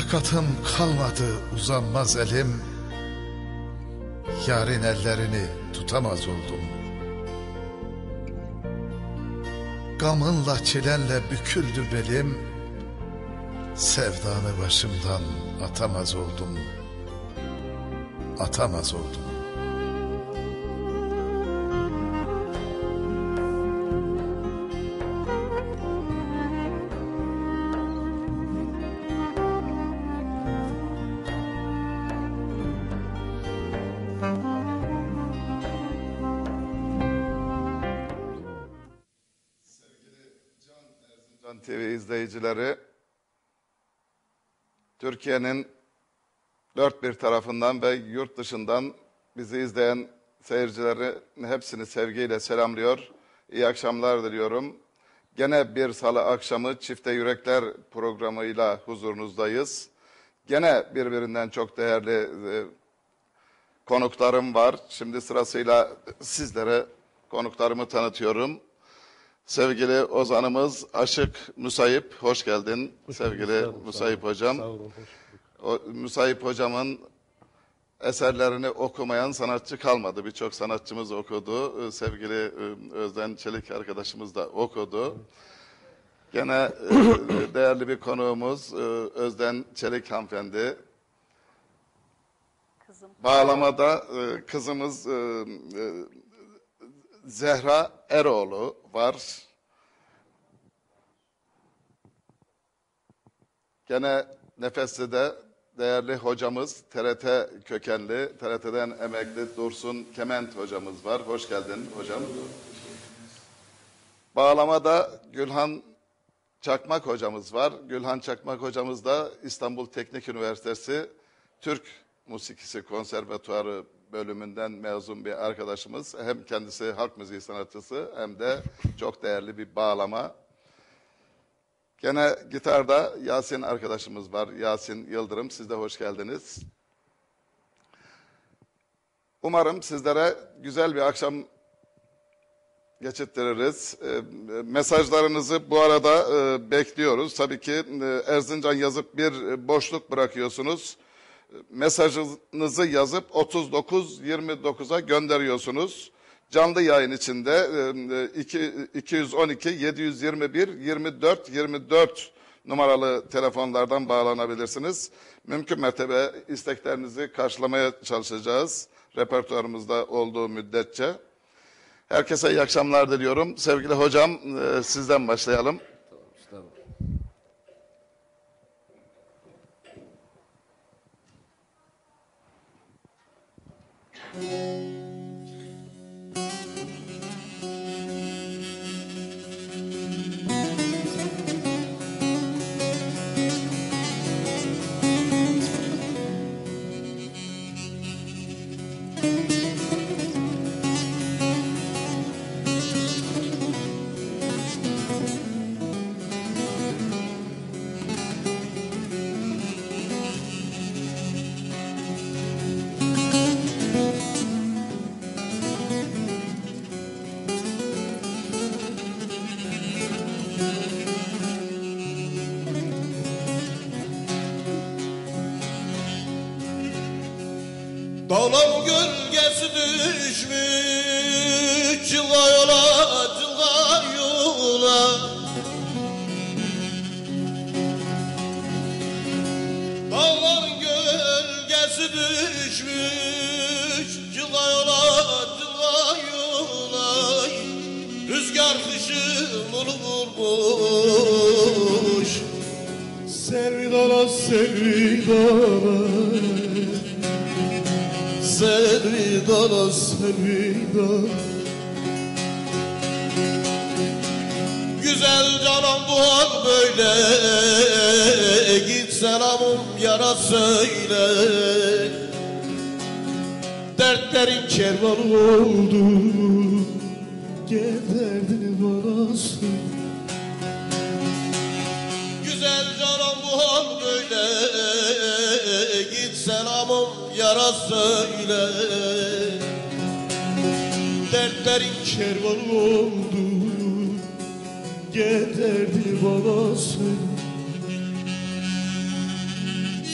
Takatim kalmadı, uzanmaz elim. Yarın ellerini tutamaz oldum. Gamınla çilenle büküldü belim. Sevdanı başımdan atamaz oldum. Atamaz oldum. TV izleyicileri, Türkiye'nin dört bir tarafından ve yurt dışından bizi izleyen seyircileri hepsini sevgiyle selamlıyor. İyi akşamlar diliyorum. Gene bir salı akşamı Çifte Yürekler programıyla huzurunuzdayız. Gene birbirinden çok değerli konuklarım var. Şimdi sırasıyla sizlere konuklarımı tanıtıyorum. Sevgili ozanımız Aşık Müsayip, hoş geldin. Sevgili Müsayip Hocam. Sağ olun, Müsayip Hocam'ın eserlerini okumayan sanatçı kalmadı. Birçok sanatçımız okudu. Sevgili Özden Çelik arkadaşımız da okudu. Gene değerli bir konuğumuz Özden Çelik hanımefendi. Bağlamada kızımız Zehra Eroğlu var. Gene Nefesli'de değerli hocamız TRT kökenli, TRT'den emekli Dursun Kement hocamız var. Hoş geldin hocam. Bağlamada Gülhan Çakmak hocamız var. Gülhan Çakmak hocamız da İstanbul Teknik Üniversitesi Türk Musikisi Konservatuarı bölümünden mezun bir arkadaşımız. Hem kendisi halk müziği sanatçısı hem de çok değerli bir bağlama. Gene gitarda Yasin arkadaşımız var. Yasin Yıldırım. Siz de hoş geldiniz. Umarım sizlere güzel bir akşam geçirtiriz. Mesajlarınızı bu arada bekliyoruz. Tabii ki Erzincan yazıp bir boşluk bırakıyorsunuz. Mesajınızı yazıp 3929'a gönderiyorsunuz. Canlı yayın içinde 212 721 24 24 numaralı telefonlardan bağlanabilirsiniz. Mümkün mertebe isteklerinizi karşılamaya çalışacağız. Repertuarımızda olduğu müddetçe. Herkese iyi akşamlar diliyorum. Sevgili hocam, sizden başlayalım. Tamam. Dağlar gölgesi düşmüş cılga yola, cılga yola. Dağlar gölgesi düşmüş cılga yola, cılga yola. Rüzgar kışın onu vurmuş. Sevdala, sevdala, sevdala, sevdala. Güzel canım bu hal böyle, git selamım yara söyle. Dertlerin kervan oldu, gel derdini bana söyle. Güzel canım bu hal böyle, git selamım yara söyle. Dertlerin kervan oldu, gel derdini bana söyle.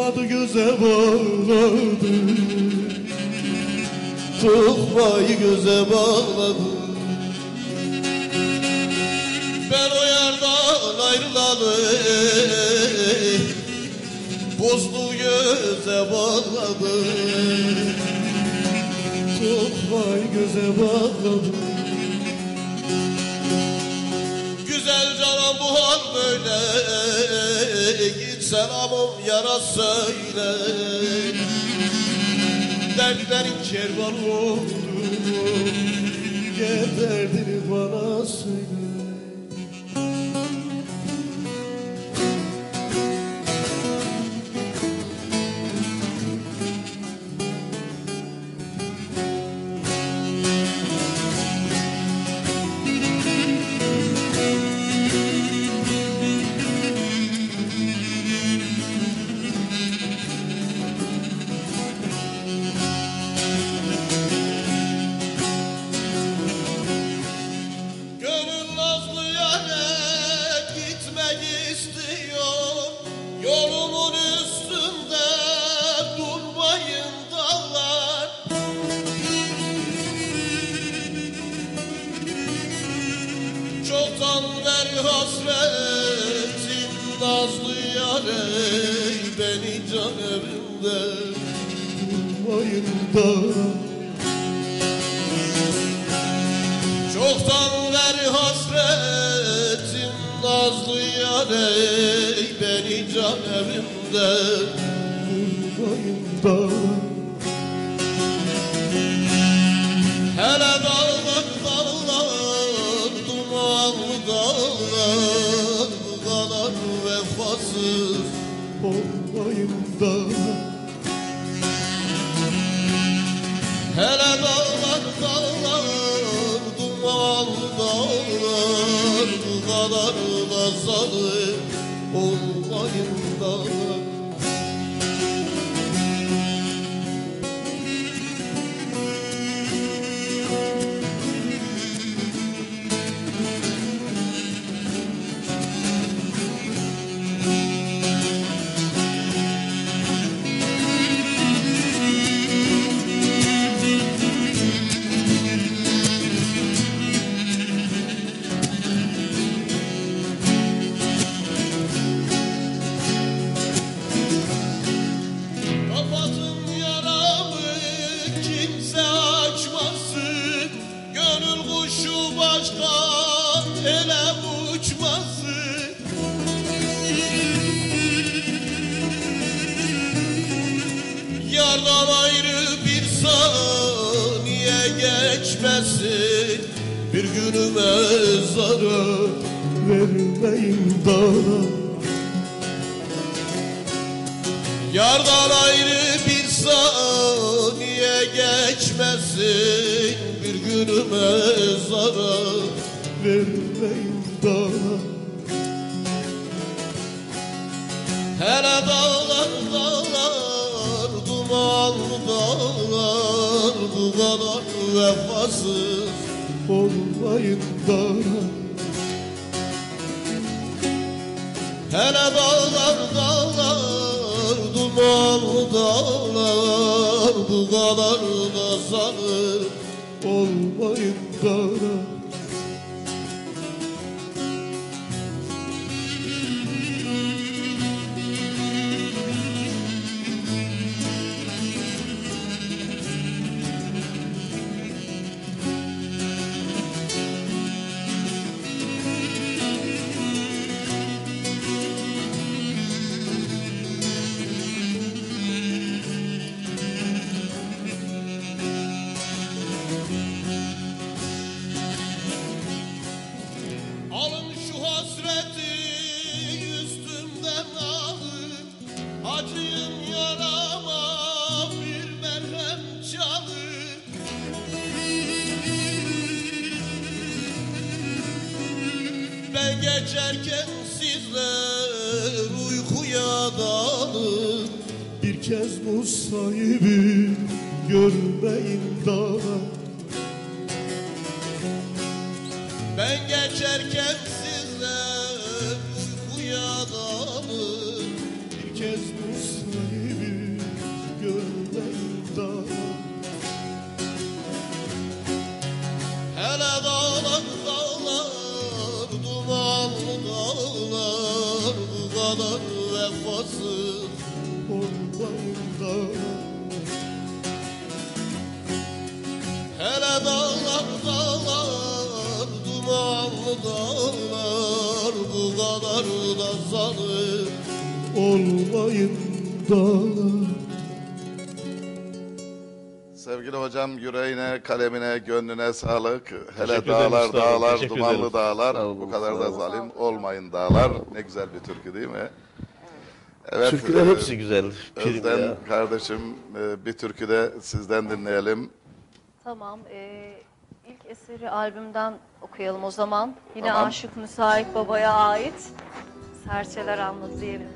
tutmadı göze bağladı. Tutmayı göze bağladı. Ben o yardan ayrılalı buzlu göze bağladı. Tutmayı göze bağladı. Güzel canım bu hal böyle, git selamım yara söyle. Dertlerin kervan oldu, gel derdini bana söyle. Yolumun üstünde durmayın dağlar. Çoktan beri hasretim nazlı yâre, beni can evimde durmayın dağlar. Çoktan beri hasretim nazlı yâre, beni can evimde durmayın dağlar. Hele dağlar dağlar, dumanlı dağlar, bu kadar vefasız olmayın dağlar. Hele dağlar dağlar, dumanlı dağlar, bu kadar da zalim olmayın dağlar. Ele uçmasın. Yardan ayrı bir saniye geçmesin. Bir günüme zarar vermeyin bana. Yardan ayrı bir saniye geçmesin. Bir günüme zarar vermeyin bana. Hele dağlar dağlar, dumanlı dağlar, bu kadar vefasız olmayın bana. Hele dağlar dağlar, dumanlı dağlar, bu kadar da zalim olmayın bana. Alın şu hasreti üstümden alın, acıyım yarama bir merhem çalın. Ben geçerken sizler uykuya dalın, bir kez Musa'yı görmeyin daha. Ben geçerken sizler uykuya dalın, bir kez Musa'yı kadar vefasız olmayın da. Hele dağlar dağlar, dumanlı dağlar, bu kadar da zalim olmayın dağlar. Sevgili hocam, yüreğine, kalemine, gönlüne sağlık. Hele Teşekkür ederim dağlar Mustafa, dağlar, teşekkür dumanlı ederim. dağlar, Sağ olun, bu kadar sağ da olun. zalim olmayın dağlar. Ne güzel bir türkü değil mi? Evet, Türküler hepsi güzel. Prim Özden ya. kardeşim, bir türkü de sizden dinleyelim. Tamam. İlk eseri albümden okuyalım o zaman. Yine Tamam. Aşık Müsait Baba'ya ait Serçeler Anladı diyelim.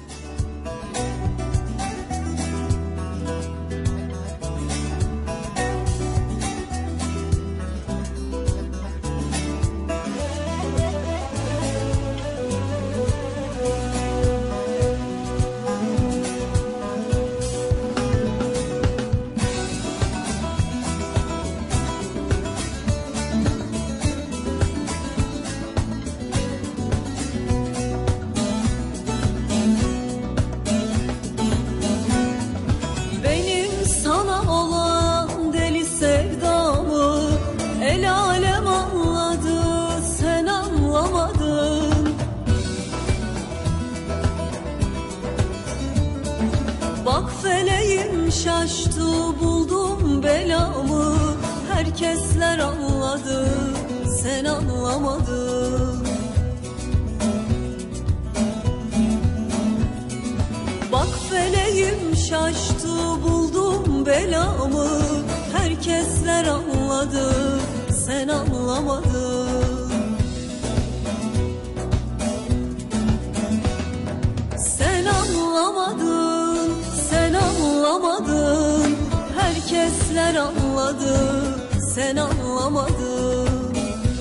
Benim sana olan deli sevdamı el alem anladı, sen anlamadın. Bak feleğim şaştı, buldum belamı, herkesler anladı, sen anlamadın. Bak feleğim şaştı, buldum belamı, herkesler anladı, sen anlamadın. Sen anlamadın, sen anlamadın, herkesler anladı, sen anlamadın.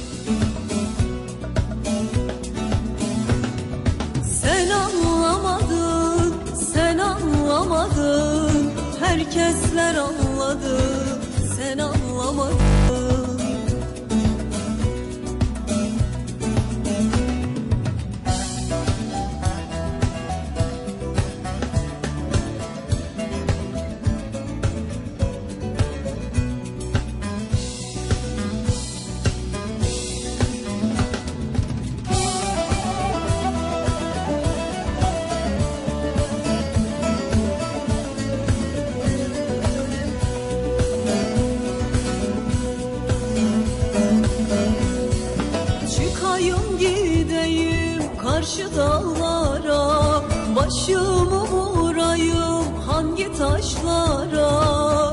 Sen anlamadın, sen anlamadın, herkesler anladı, sen anlamadın. Çıkayım gideyim karşı dağlara, başımı vurayım hangi taşlara.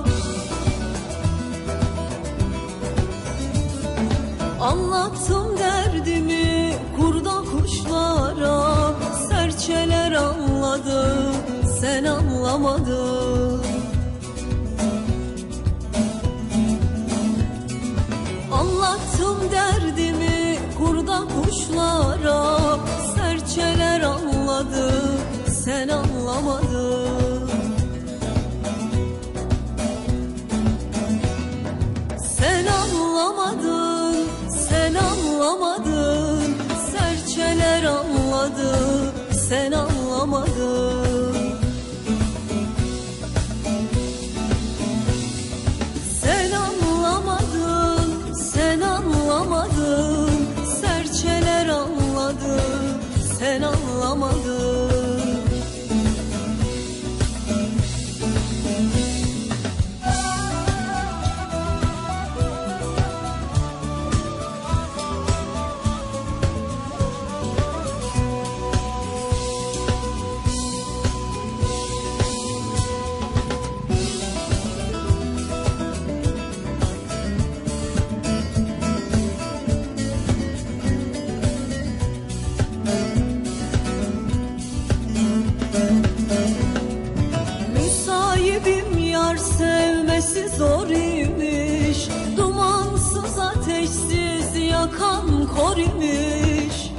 Anlattım derdimi kurda kuşlara, serçeler anladı, sen anlamadın. Anlattım derdimi kurda kuşlara, serçeler anladı, sen anlamadın. Sen anlamadın, sen anlamadın, serçeler anladı, sen anlamadın. Sen anlamadın, sen anlamadın, serçeler anladı, sen anlamadın. Müsahibim yar sevmesi zor imiş, dumansız ateşsiz yakan kor imiş.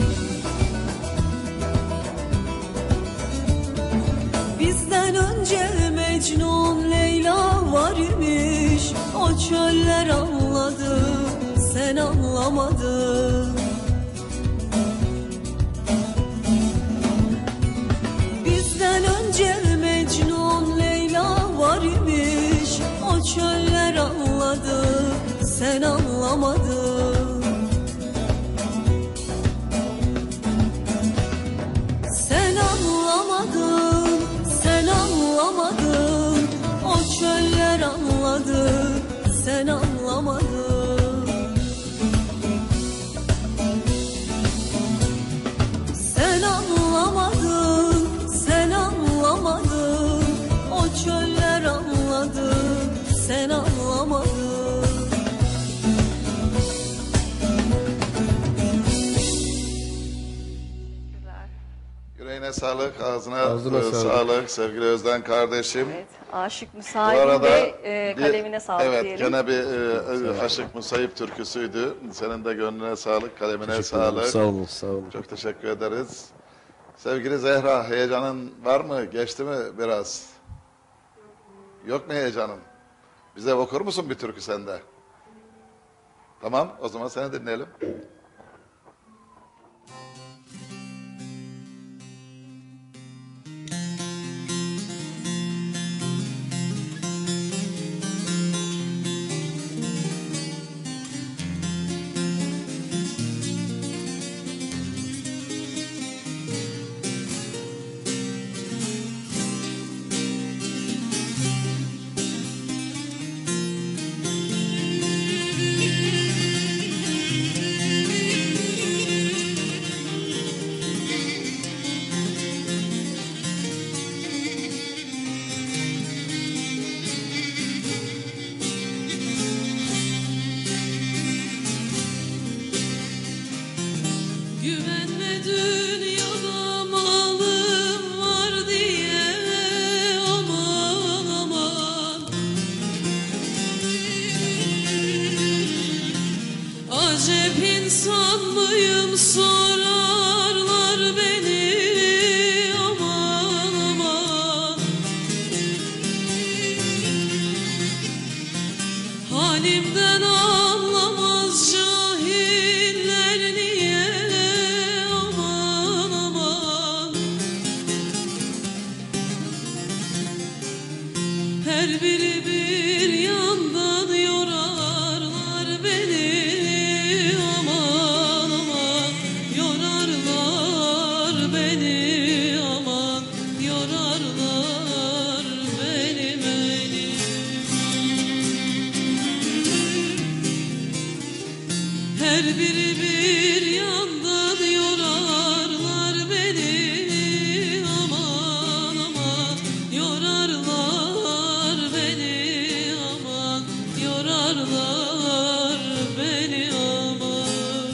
Bizden önce Mecnun Leyla var imiş, o çöller anladı, sen anlamadın. sen anlamadın. Sen anlamadın, sen anlamadın. O çöller anladı, sen anlamadın. Sen anlamadın, sen anlamadın. O çöller anladı, sen anlamadın. Yüreğine sağlık, ağzına, Ağzına sağlık. sağlık sevgili Özden kardeşim. Evet, Aşık Bu Müsait'in arada de kalemine sağlık evet, diyelim. gene bir Aşık Musayip türküsüydü. Senin de gönlüne sağlık, kalemine Teşekkür ederim. sağlık. Sağ olun, sağ olun. Çok teşekkür ederiz. Sevgili Zehra, heyecanın var mı? Geçti mi biraz? Yok mu heyecanın? Bize okur musun bir türkü sende? Tamam, o zaman seni dinleyelim. Güvenme dünyada malım var diye, aman aman. Acep insan mıyım sorarlar beni, aman aman. Halimden anlamaz cahiller niye, aman aman. Her biri bir yandan yorarlar beni, aman aman. Yorarlar beni, aman. Yorarlar beni, beni. Her biri bir yandan yorarlar beni, aman aman. Yorarlar beni, aman. Yorarlar beni, aman.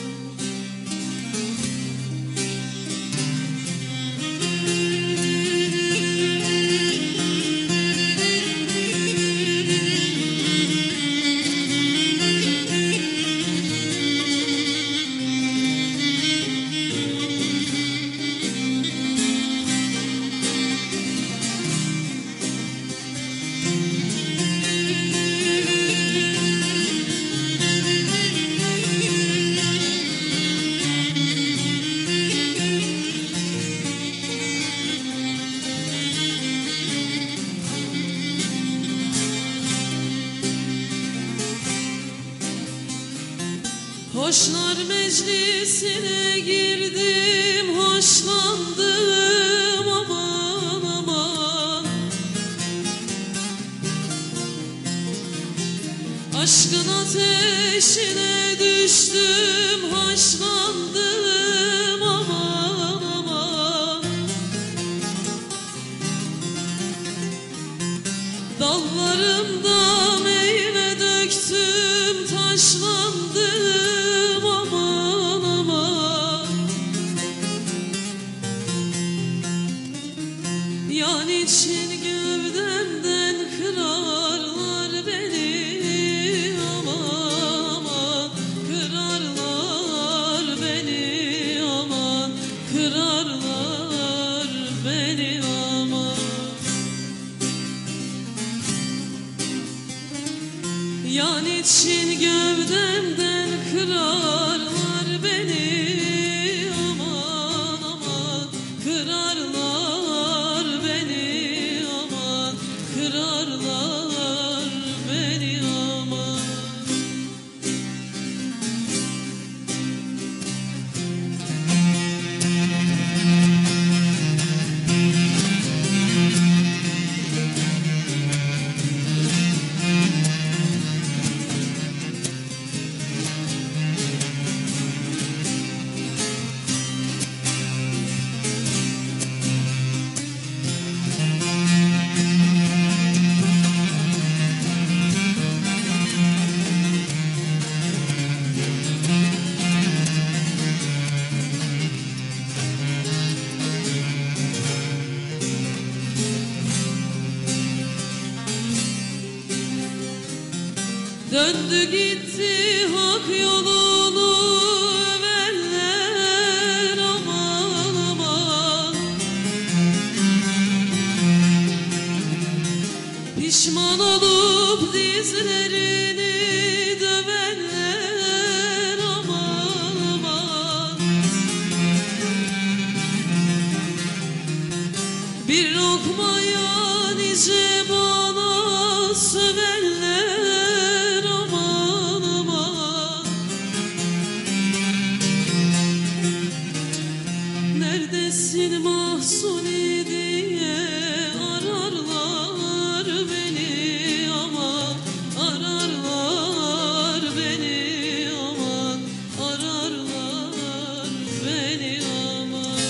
Hoşlar meclisine girdim, hoşlandım, aman aman. Aşkın ateşine düştüm, haşlandım, aman aman. Dallarımda meyve döktüm, taşlandım, aman aman. Yan için gövdemden kırarlar beni, aman aman. Kırarlar beni, aman. Kırarlar beni, aman. Yan için gövdemden kırarlar beni, aman aman. Kırarlar beni, aman. Kırarlar beni, aman. Döndü gitti hak yolunu evenler, aman aman. Pişman olup dizlerini dövenler, aman aman. Bir lokmaya nice bana sövenler, aman aman. Neredesin Mahsuni diye ararlar beni, aman. Ararlar beni, aman. Ararlar beni, aman.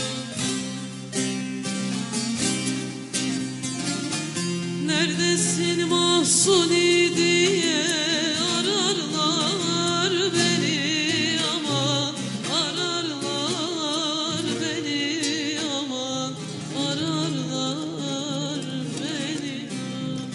Neredesin Mahsuni diye ararlar beni, aman. Ararlar beni, aman. Ararlar beni, aman.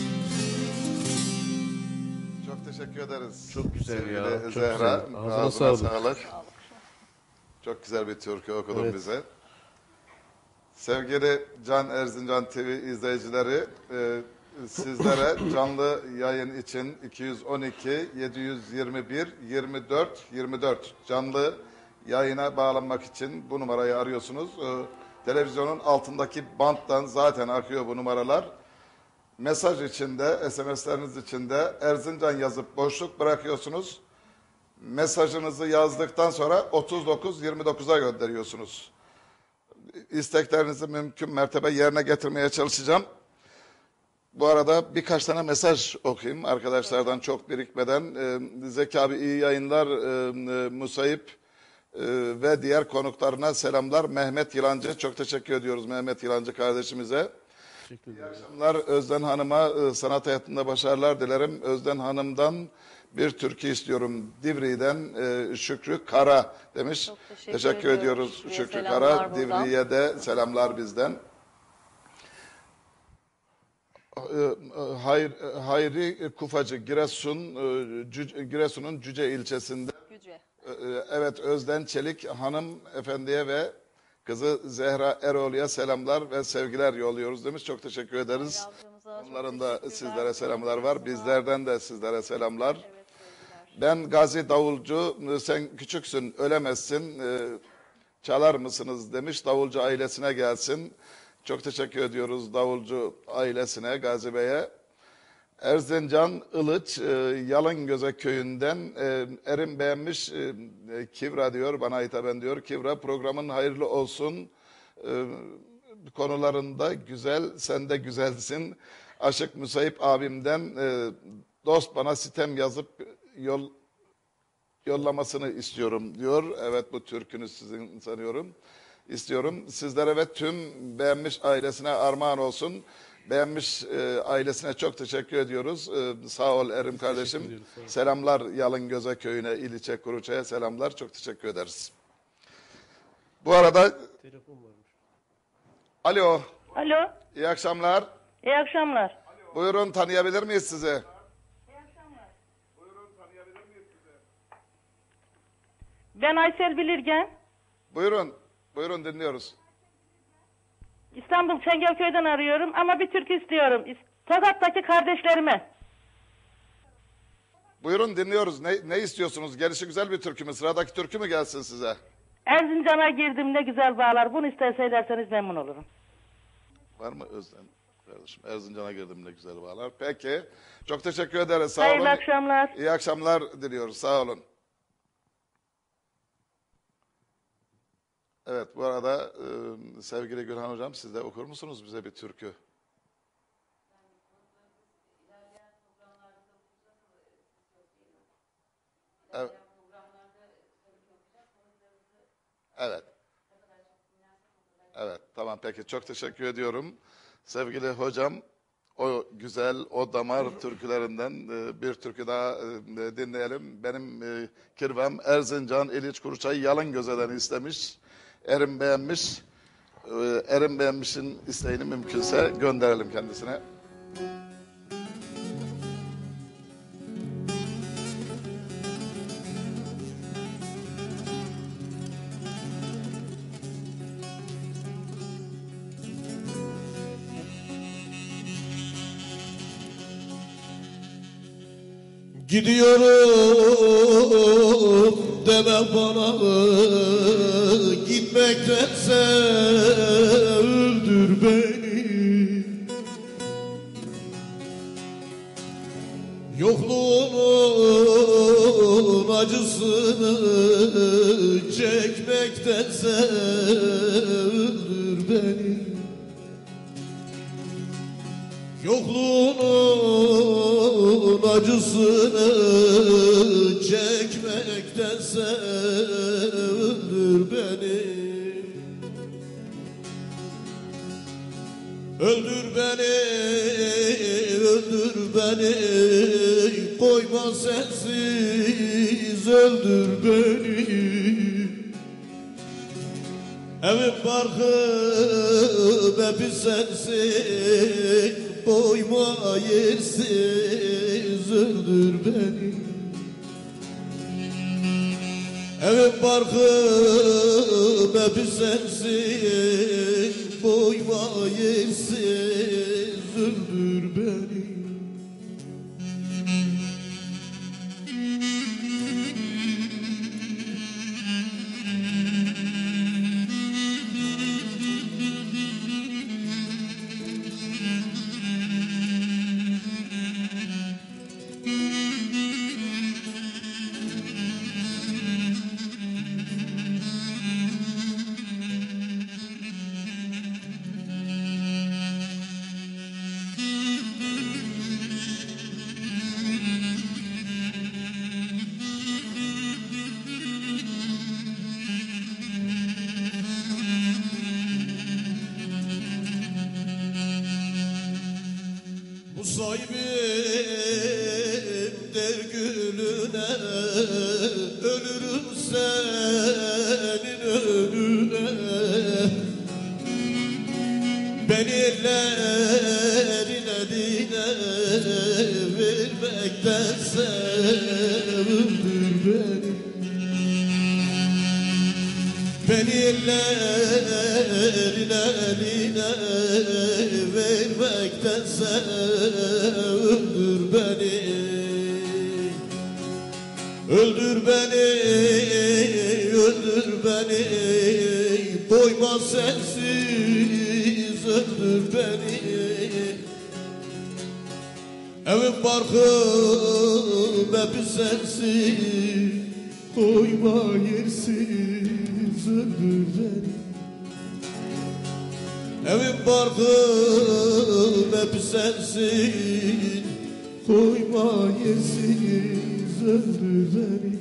Çok teşekkür ederiz. Çok güzel ya, Sevgili çok Zehra, güzel. Ağzına ağzına sağlık. sağlık. Çok güzel bir türkü okudun Evet. bize. Sevgili Can Erzincan TV izleyicileri, sizlere canlı yayın için 212 721 24 24 canlı yayına bağlanmak için bu numarayı arıyorsunuz. Televizyonun altındaki banttan zaten akıyor bu numaralar. Mesaj içinde, SMS'leriniz içinde Erzincan yazıp boşluk bırakıyorsunuz. Mesajınızı yazdıktan sonra 3929'a gönderiyorsunuz. İsteklerinizi mümkün mertebe yerine getirmeye çalışacağım. Bu arada birkaç tane mesaj okuyayım arkadaşlardan çok birikmeden. Zeki abi iyi yayınlar, Musayip ve diğer konuklarına selamlar. Mehmet Yılancı, çok teşekkür ediyoruz Mehmet Yılancı kardeşimize. İyi akşamlar Özden Hanım'a sanat hayatında başarılar dilerim. Özden Hanım'dan bir türkü istiyorum. Divri'den Şükrü Kara demiş. Çok Teşekkür ediyoruz Şükrü'ye Şükrü selamlar Kara. buradan. Divri'ye de selamlar bizden. Hayri Kufacı Giresun'un Cüce ilçesinde. Güce. Evet, Özden Çelik hanım efendiye ve kızı Zehra Eroğlu'ya selamlar ve sevgiler yolluyoruz demiş. Çok teşekkür ederiz. Amcamıza çok Onların da teşekkürler. sizlere selamlar var. Bizlerden de sizlere selamlar. Evet, sevgiler. Ben Gazi Davulcu, sen küçüksün ölemezsin, çalar mısınız demiş. Davulcu ailesine gelsin. Çok teşekkür ediyoruz Davulcu ailesine, Gazi Bey'e. Erzincan Ilıç, Yalıngöze köyünden Erim beğenmiş, Kivra diyor, bana hitaben diyor. Kivra programın hayırlı olsun, konularında güzel, sen de güzelsin. Aşık Müsayip abimden dost bana sitem yazıp yollamasını istiyorum diyor. Evet, bu türkünüz sizin sanıyorum. İstiyorum. Sizlere ve tüm beğenmiş ailesine armağan olsun. Beğenmiş ailesine çok teşekkür ediyoruz. Sağ ol Erim kardeşim. Selamlar Yalıngöze köyüne, İliçe Kuruçay'a selamlar. Çok teşekkür ederiz. Bu arada alo. Alo, İyi akşamlar. iyi akşamlar. Buyurun, tanıyabilir miyiz sizi? Ben Aysel Bilirgen. Buyurun. Buyurun, dinliyoruz. İstanbul Çengelköy'den arıyorum ama bir türkü istiyorum. Tokat'taki kardeşlerime. Buyurun, dinliyoruz. Ne istiyorsunuz? Gelişi güzel bir türkü mü? Sıradaki türkü mü gelsin size? Erzincan'a girdim ne güzel bağlar. Bunu söylerseniz memnun olurum. Var mı Özlem kardeşim? Erzincan'a girdim ne güzel bağlar. Peki. Çok teşekkür ederiz. Sağ Hayırlı olun. akşamlar. İyi akşamlar diliyoruz. Sağ olun. Evet, bu arada sevgili Gülhan Hocam, siz de okur musunuz bize bir türkü? Evet. Evet. Evet, tamam peki. Çok teşekkür ediyorum. Sevgili hocam, o güzel, o damar türkülerinden bir türkü daha dinleyelim. Benim kirvem Erzincan İliç Kuruçay Yalıngöze'den istemiş. Erim beğenmiş. Erim beğenmiş'in isteğini mümkünse gönderelim kendisine. Gidiyorum deme bana, gitmektense öldür beni. Yokluğunun acısını çekmektense öldür beni. Yokluğunun acısını çekmektense öldür beni. Öldür beni, öldür beni, koyma sensiz öldür beni. Evim barkım hep sensin, koyma yersiz öldür beni. Evim barkım hep sensin, koyma yersiz öldür beni. Bu sahibim der gülüne, ölürüm senin önüne. Beni ellerine dine vermektense öldür beni. Beni ellerine eline vermektense öldür beni. Öldür beni, öldür beni, koyma sensiz öldür beni. Evim barkım hep sensiz, koyma yersiz öldür beni. Evim barkım hep sensin, koyma yersiz öldür beni.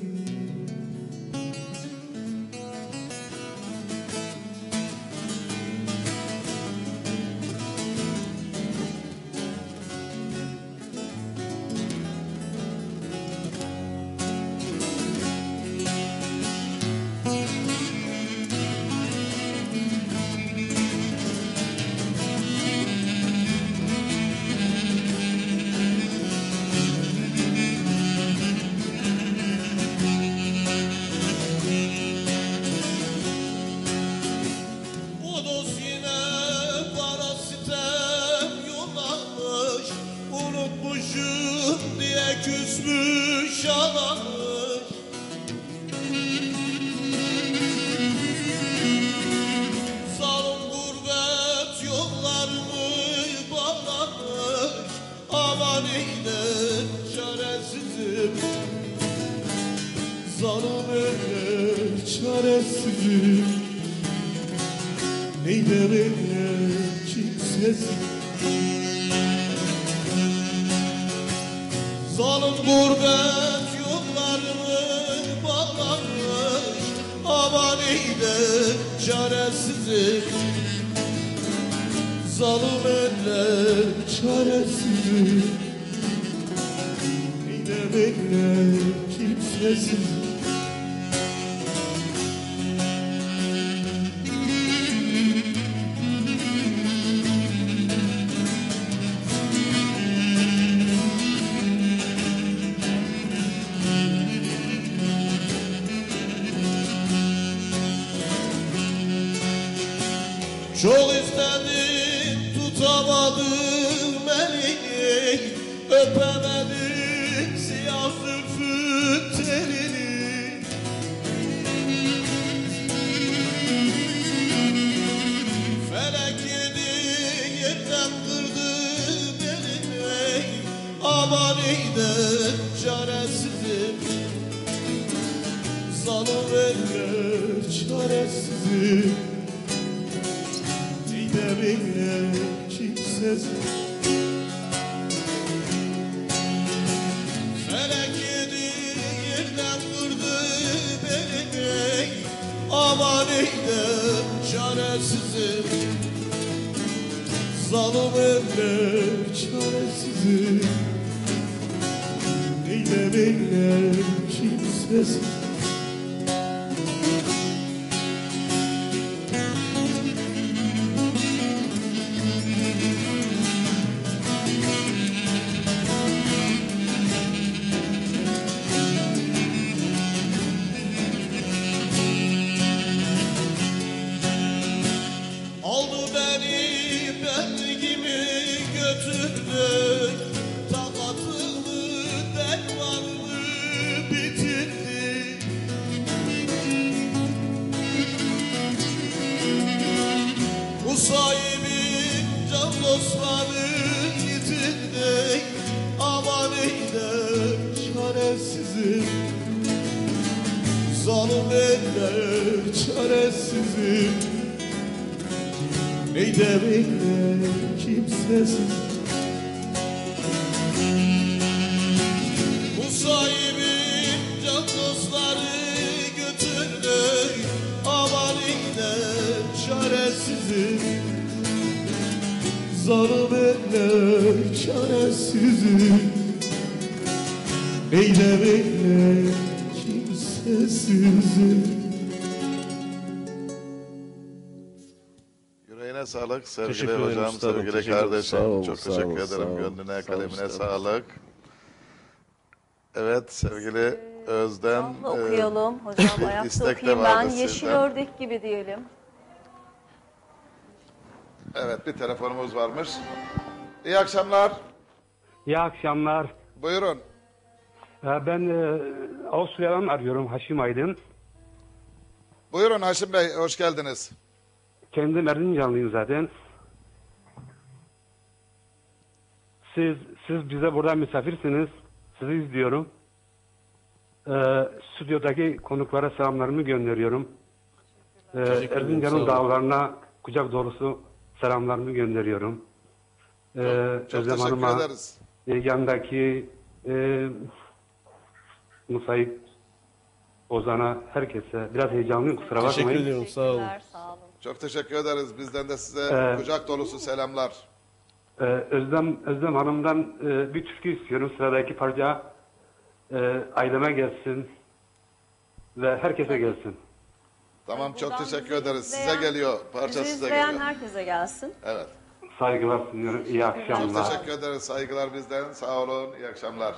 Küsmüş ağlamış, zalim gurbet yollarımı bağlamış. Aman yine çaresizim, zalim eller çaresizim. Neylem eller kimsesiz, zalim gurbet yollarını bağlamış. Aman eyler çaresizim, zalim eller çaresizim. Neylem eller kimsesiz. Çok istedim tutamadım elini, öpemedim siyah aman eyden çaresizim. Zalim eller çaresizim. Eyde beyler kimsesiz. Felek yedi yerden vurdu beni, aman eyden çaresizim. Zalim eller çaresizim. Neyle beyler kimsesiz. Aldı beni belgimi götürdü, takatımı dermanımı bitirdi. Bu sahibin can dostları yitirdi, aman eyler çaresizim. Zalim eller çaresizim. Neyde beyler kimsesiz. Bu sahibin can dostları götürdü, aman eyler çaresizim. Zalim eller çaresizim. Neyde beyler kimsesizim. Yüreğine sağlık sevgili Teşekkür ederim hocam, üstadım, sevgili teşekkür ederim. kardeşim. Sağ ol, Çok sağ teşekkür ol, ederim. sağ ol. Gönlüne, Sağ ol, kalemine üstadım. sağlık. Evet sevgili Özden. Canlı okuyalım hocam. Ayakta istek de okuyayım ben. vardı Yeşil sizden. ördek gibi diyelim. Evet bir telefonumuz varmış. İyi akşamlar. İyi akşamlar. Buyurun. Ben Avusturya'dan arıyorum, Haşim Aydın. Buyurun Haşim Bey, hoş geldiniz. Kendim Erzincanlıyım zaten. Siz bize burada misafirsiniz. Sizi izliyorum. Stüdyodaki konuklara selamlarımı gönderiyorum. ederim, sağ Erzincan'ın olun. dağlarına kucak dolusu selamlarımı gönderiyorum. Çok Özlem teşekkür Hanım'a, ederiz. yanındaki Musayip Ozan'a, herkese. Biraz heyecanlıyım, kusura bakmayın. Teşekkür ediyorum, sağ olun. Teşekkürler, sağ olun. Çok teşekkür ederiz. Bizden de size kucak dolusu selamlar. Özlem Hanım'dan bir türkü istiyorum. Sıradaki parça aileme gelsin ve herkese gelsin. Tamam çok Buradan teşekkür bizi ederiz. Size izleyen- geliyor. Parça Bizi size izleyen geliyor. herkese gelsin. Evet. Saygılar sunuyorum. İyi Çok akşamlar. teşekkür ederiz. Saygılar bizden. Sağ olun. İyi akşamlar.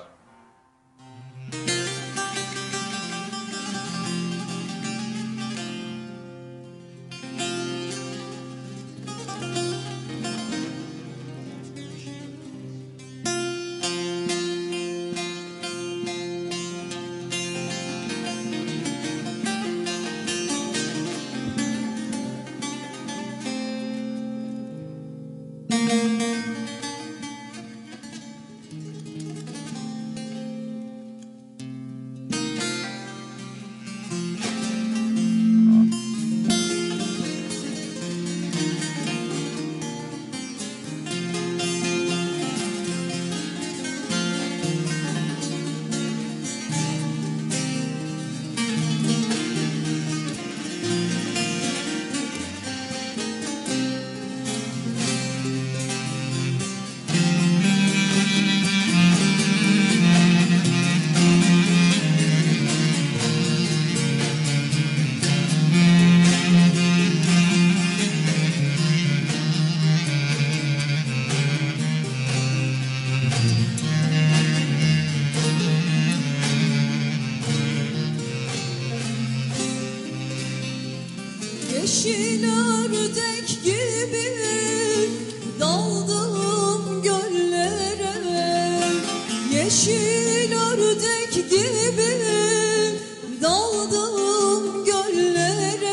Yeşil ördek gibi daldım göllere, yeşil ördek gibi daldım göllere.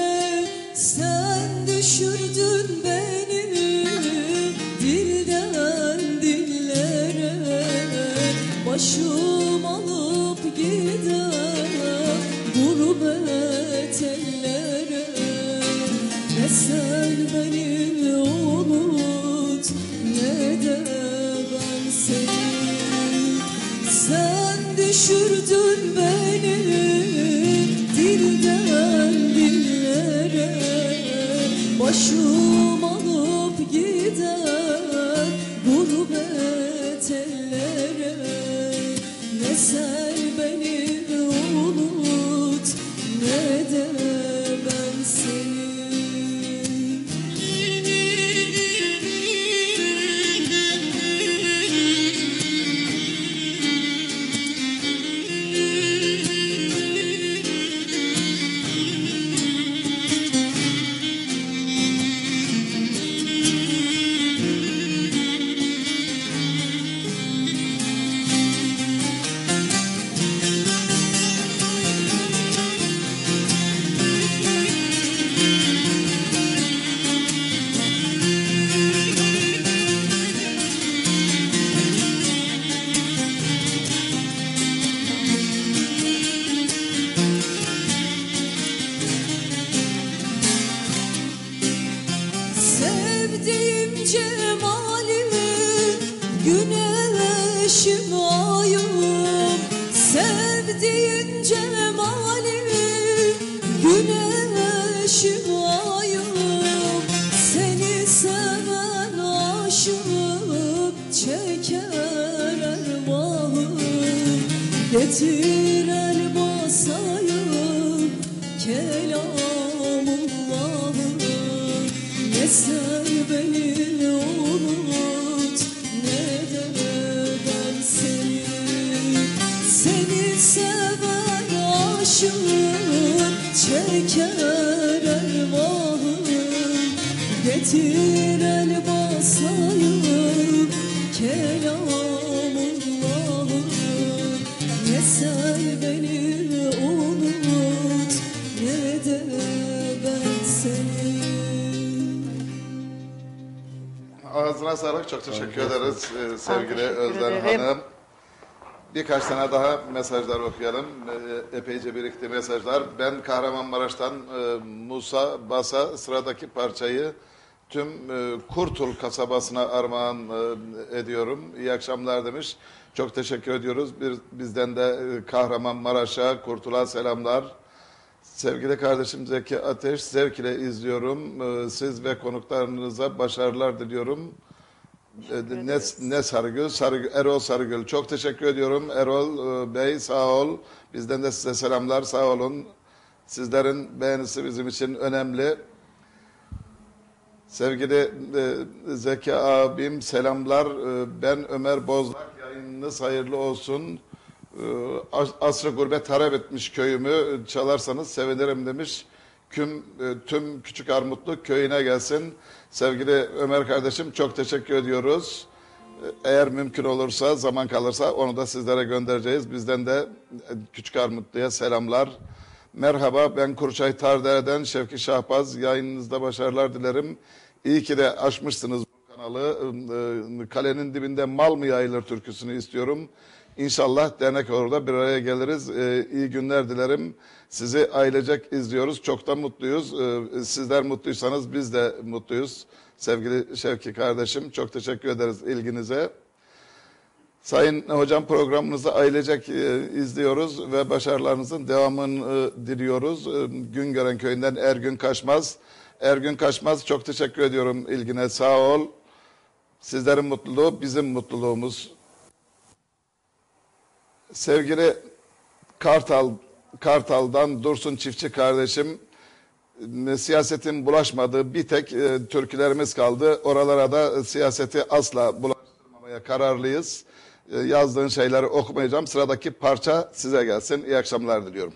Sen düşürdün beni dilden dillere, Başım alıp gider gurbet ellere. Ne sen beni unut ne de ben seni. Sen düşürdün beni dilden dillere. Başım alıp gider gurbet ellere. Ne sen beni unut ne de ben seni. Sevdiğim cemalimi güneşim ayım. Sevdiğin cemalimi güneşim ayım. Seni seven aşık çeker elvahım. Getir el basayım kelamullahım. Ne sen beni unut ne de ben seni. Seni seven aşık çeker elvahım. Getir el basayım kelamullahım. Ne sen beni unut ne de ben seni. Ağzına sağlık. Çok teşekkür ederiz sevgili teşekkür Özlem ederim. Hanım. Birkaç tane daha mesajlar okuyalım. Epeyce birikti mesajlar. Ben Kahramanmaraş'tan Musa Basa sıradaki parçayı tüm Kurtul kasabasına armağan ediyorum. İyi akşamlar demiş. Çok teşekkür ediyoruz. Bizden de Kahramanmaraş'a, Kurtul'a selamlar. Sevgili kardeşim Zeki Ateş, zevk ile izliyorum. Siz ve konuklarınıza başarılar diliyorum. Ne Sarıgül, Erol Sarıgül. Çok teşekkür ediyorum Erol Bey, sağ ol. Bizden de size selamlar, sağ olun. Sizlerin beğenisi bizim için önemli. Sevgili Zeki abim selamlar. Ben Ömer Bozlak, yayınınız hayırlı olsun. Asrı gurbet harap etmiş köyümü çalarsanız sevinirim demiş. Tüm Küçük Armutlu köyüne gelsin. Sevgili Ömer kardeşim çok teşekkür ediyoruz. Eğer mümkün olursa, zaman kalırsa onu da sizlere göndereceğiz. Bizden de Küçük Armutlu'ya selamlar. Merhaba, ben Kurçay Tardere'den Şevki Şahbaz. Yayınınızda başarılar dilerim. İyi ki de açmışsınız bu kanalı. Kalenin dibinde mal mı yayılır türküsünü istiyorum. İnşallah dernek olur da bir araya geliriz. İyi günler dilerim. Sizi ailecek izliyoruz. Çok da mutluyuz. Sizler mutluysanız biz de mutluyuz. Sevgili Şevki kardeşim çok teşekkür ederiz ilginize. Sayın hocam programınızı ailecek izliyoruz ve başarılarınızın devamını diliyoruz. Güngören köyünden Ergün Kaçmaz. Ergün Kaçmaz çok teşekkür ediyorum ilgine, sağ ol. Sizlerin mutluluğu bizim mutluluğumuz. Sevgili Kartal'dan Dursun Çiftçi kardeşim, siyasetin bulaşmadığı bir tek türkülerimiz kaldı. Oralara da siyaseti asla bulaştırmamaya kararlıyız. Yazdığın şeyleri okumayacağım. Sıradaki parça size gelsin. İyi akşamlar diliyorum.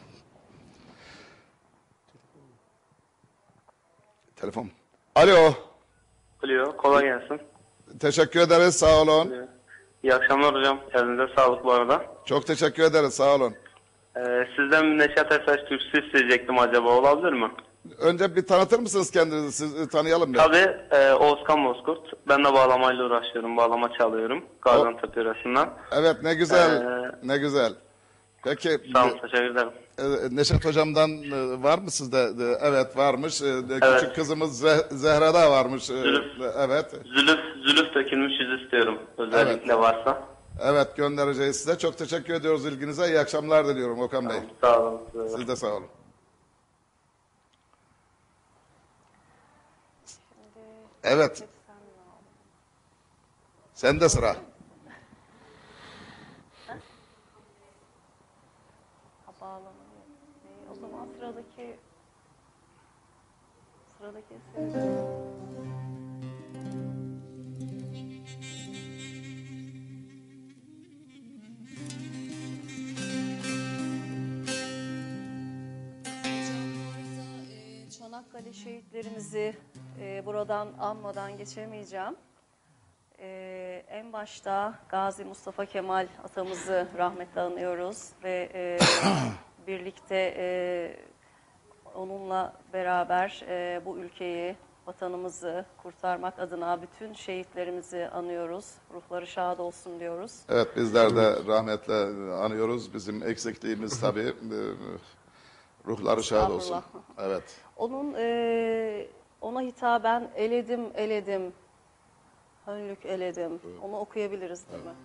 Telefon. Alo. Alo, kolay gelsin. Teşekkür ederiz, sağ olun. İyi akşamlar hocam. Elinize sağlık bu arada. Çok teşekkür ederiz, sağ olun. Sizden bir Neşet Ertaş türküsü isteyecektim, acaba olabilir mi? önce bir tanıtır mısınız kendinizi? Sizi tanıyalım. Tabii Oğuzkan Bozkurt. Ben de bağlamayla uğraşıyorum. Bağlama çalıyorum. Gaziantep yöresinden. Evet, ne güzel. Ne güzel. Peki. Sağ olun, teşekkür ederim. Neşet hocamdan var mı sizde? Evet, varmış. Küçük kızımız Zehra'da varmış. Evet. Zülüf dökülmüş yüz istiyorum. Özellikle varsa. Evet, göndereceğiz size. Çok teşekkür ediyoruz ilginize. İyi akşamlar diliyorum Okan Bey. Sağ olun. Siz de sağ olun. Evet. Sende sıra. O zaman sıradaki eseri. Çanakkale şehitlerimizi buradan anmadan geçemeyeceğim. En başta Gazi Mustafa Kemal atamızı rahmetle anıyoruz ve birlikte onunla beraber bu ülkeyi, vatanımızı kurtarmak adına bütün şehitlerimizi anıyoruz. Ruhları şad olsun diyoruz. Evet, bizler de rahmetle anıyoruz. Bizim eksikliğimiz tabii. Ruhları şad olsun. Evet. Ona hitaben eledim, hönlük eledim. Onu okuyabiliriz değil mi?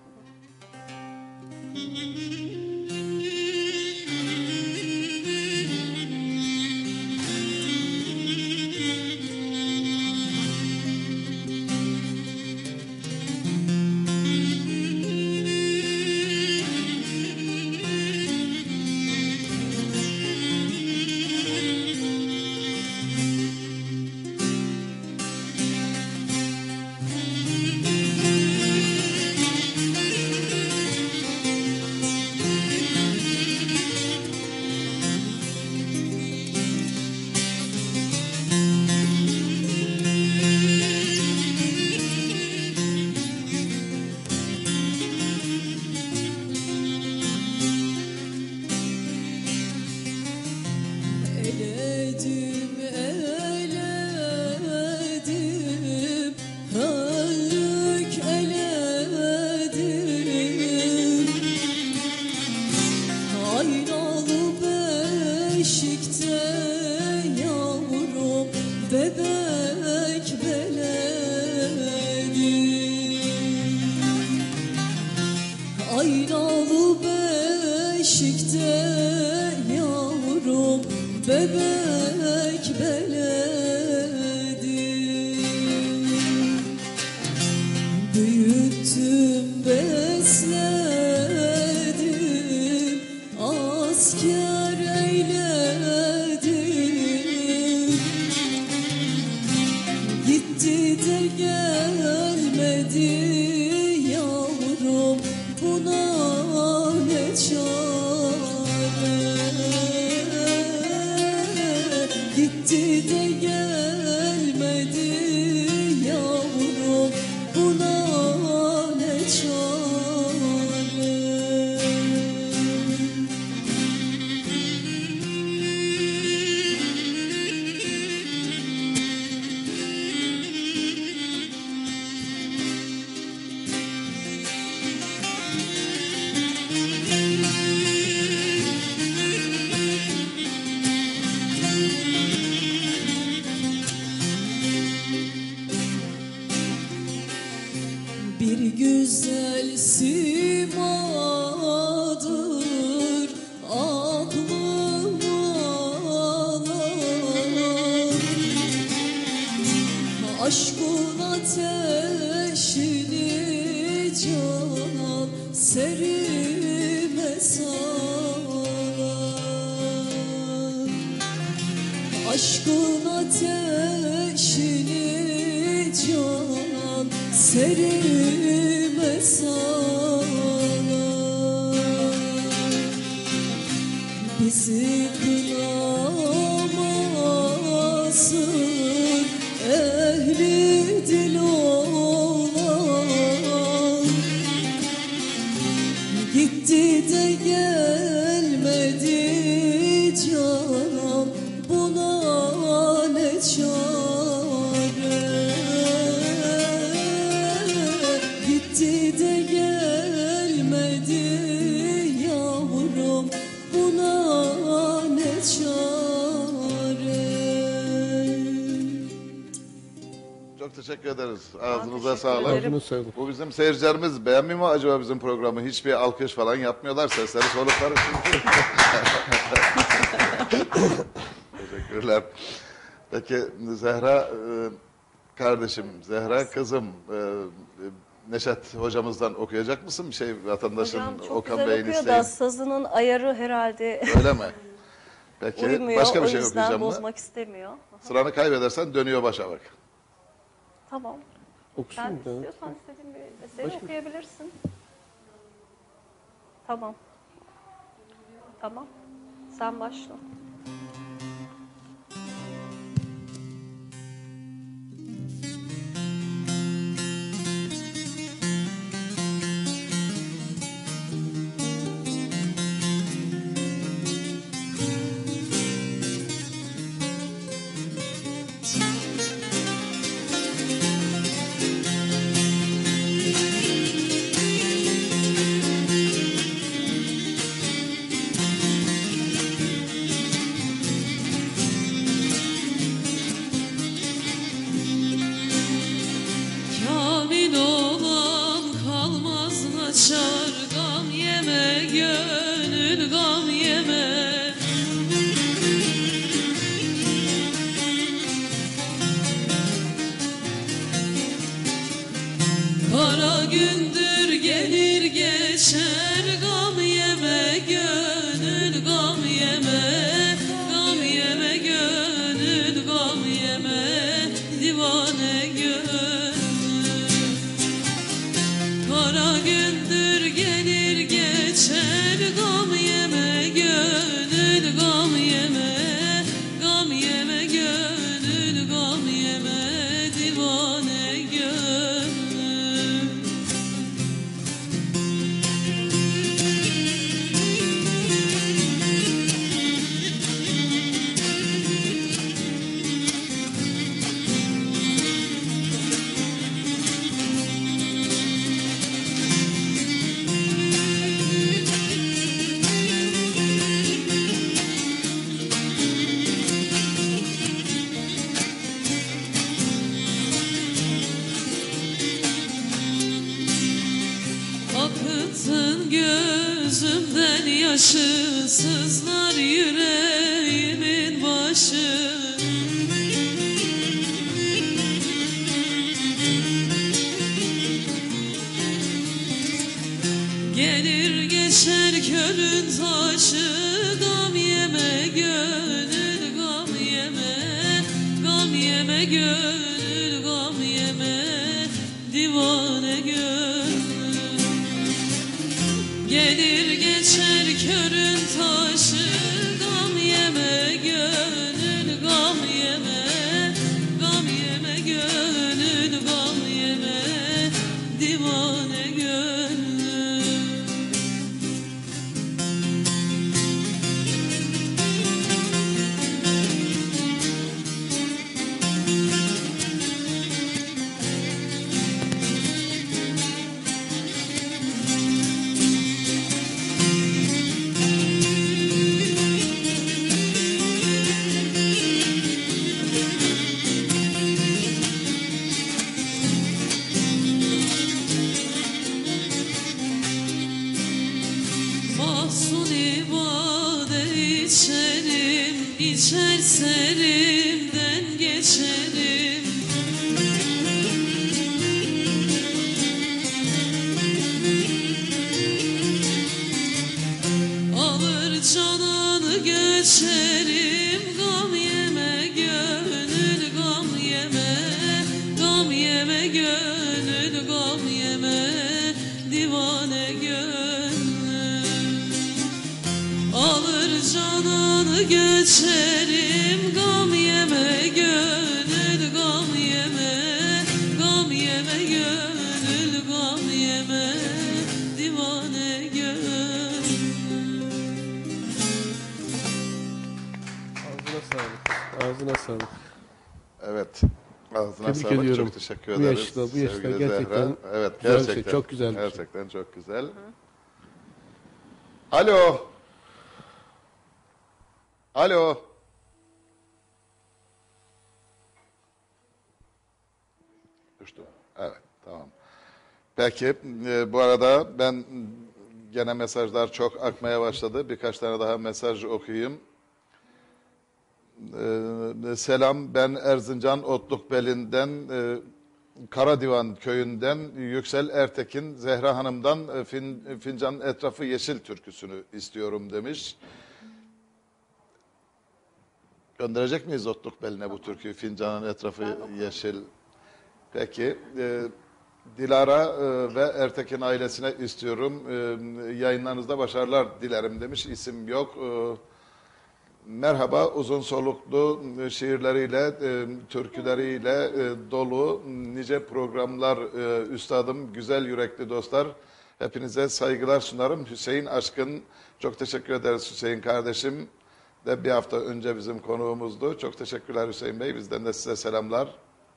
Buna teşekkür ederiz. Ağzınıza teşekkür sağlık. ederim. Ağzına sağlık. Bu bizim seyircilerimiz beğenmiyor mu acaba bizim programı? Hiçbir alkış falan yapmıyorlar. Sesleri solukları çünkü. Teşekkürler. Peki Zehra kardeşim, Zehra kızım, Neşet hocamızdan okuyacak mısın bir şey vatandaşın Hocam çok Okan güzel Bey'in okuyor isteği? da sazının ayarı herhalde Öyle mi? Peki uymuyor. başka bir O şey yüzden okuyacağım mı? bozmak istemiyor. Sıranı kaybedersen dönüyor başa bak. Tamam. Okusun Sen bir tane. istiyorsan istediğin bir eseri okuyabilirsin. Tamam. Tamam. Sen başla. Kamil olan kalmaz naçar, gam yeme gönül gam yeme. Kara gündür gelir geçer, gam yeme gönül gam yeme. Gam yeme gönül gam yeme, divane gönül. Kara gündür gelir geçer, gam yeme gönül gam yeme. Gam yeme gönül gam yeme, divane gönül. Akıttın gözümden yaşı, sızlar yüreğimin başı. Gelir geçer körün taşı, gam yeme gönül gam yeme. Gam yeme gönül gam yeme, divane gönül. Gelir geçer körün taşı, gam yeme gönül gam yeme. Gam yeme gönül gam yeme, divane gönül. Mahzun ibade içerim, içer serimden geçerim. Alır cananı göçerim, gam yeme gönül gam yeme. Gam yeme gönül gam yeme, divane gönül. Alır cananı göçerim, gam yeme gönül gam yeme. Gam yeme gönül gam yeme, divane gönül. Ağzına sağlık. Ağzına sağlık. Evet. Ağzına Tebrik sağlık. ediyorum. Çok teşekkür Bu ederiz. yaşta, bu yaşta sevgili gerçekten Zehra. Evet, güzel bir şey, gerçekten. çok güzel bir şey. Gerçekten çok güzel. Alo. Alo. Peki, bu arada ben gene mesajlar çok akmaya başladı. Birkaç tane daha mesaj okuyayım. Selam, ben Erzincan Otlukbeli'nden, Karadivan köyünden Yüksel Ertekin, Zehra Hanım'dan Fincanın Etrafı Yeşil türküsünü istiyorum demiş. Gönderecek miyiz Otlukbeli'ne bu türküyü? Fincanın Etrafı Yeşil. Peki, Dilara ve Ertekin ailesine istiyorum. Yayınlarınızda başarılar dilerim demiş. İsim yok. Merhaba, uzun soluklu şiirleriyle, türküleriyle dolu nice programlar üstadım, güzel yürekli dostlar. Hepinize saygılar sunarım. Hüseyin Aşkın, çok teşekkür ederiz Hüseyin kardeşim. De bir hafta önce bizim konuğumuzdu. Çok teşekkürler Hüseyin Bey. Bizden de size selamlar.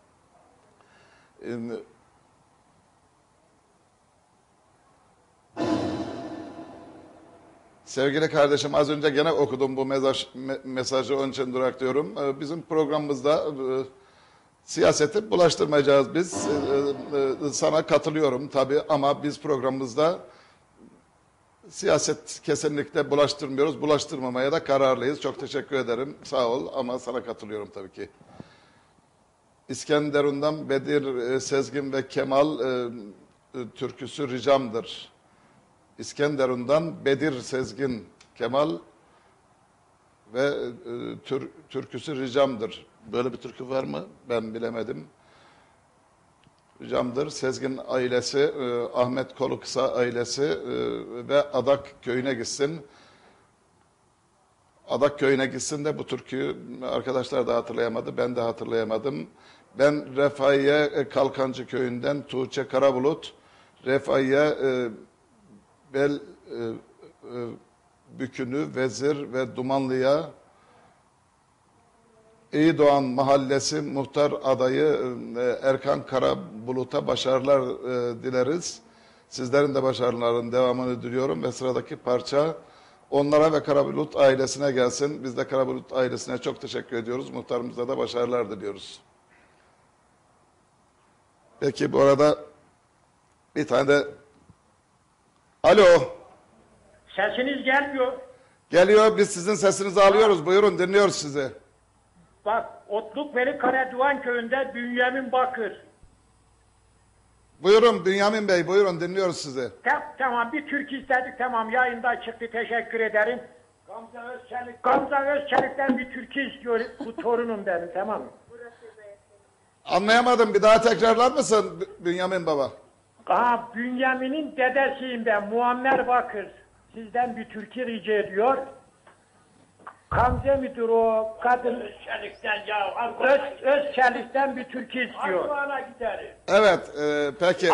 Sevgili kardeşim, az önce gene okudum bu mesajı, onun için duraklıyorum. Bizim programımızda siyaseti bulaştırmayacağız biz. Sana katılıyorum tabii ama biz programımızda siyaset kesinlikle bulaştırmıyoruz. Bulaştırmamaya da kararlıyız. Çok teşekkür ederim. Sağ ol ama sana katılıyorum tabii ki. İskenderun'dan Bedir, Sezgin ve Kemal türküsü ricamdır. İskenderun'dan Bedir, Sezgin, Kemal ve türküsü ricamdır. Böyle bir türkü var mı? Ben bilemedim. Ricamdır. Sezgin ailesi, Ahmet Kolukısa ailesi ve Adak köyüne gitsin. Adak köyüne gitsin de bu türküyü arkadaşlar da hatırlayamadı. Ben de hatırlayamadım. Ben Refaiye Kalkancı köyünden Tuğçe Karabulut, Refaiye Bel Bükünü, Vezir ve Dumanlı'ya, İyi Doğan Mahallesi muhtar adayı Erkan Karabulut'a başarılar dileriz. Sizlerin de başarılarının devamını diliyorum ve sıradaki parça onlara ve Karabulut ailesine gelsin. Biz de Karabulut ailesine çok teşekkür ediyoruz. Muhtarımıza da başarılar diliyoruz. Peki bu arada bir tane de alo. Sesiniz gelmiyor. Geliyor, biz sizin sesinizi alıyoruz. Buyurun, dinliyoruz sizi. Bak, Otlukbeli Karaduvan köyünde Bünyamin Bakır. Buyurun Bünyamin Bey, buyurun dinliyoruz sizi. Tamam, bir türkü istedik, tamam, yayında çıktı, teşekkür ederim. Gamze Özçelik'ten bir türkü istiyor, bu torunum benim, tamam mı? Anlayamadım, bir daha tekrarlar mısın Bünyamin Baba? Bünyamin'in dedesiyim ben, Muammer Bakır. Sizden bir türkü rica ediyor. Gamze midir o kadın? Özçelik'ten ya. Özçelik'ten bir türkü istiyor. Arzuan'a giderim. Evet, peki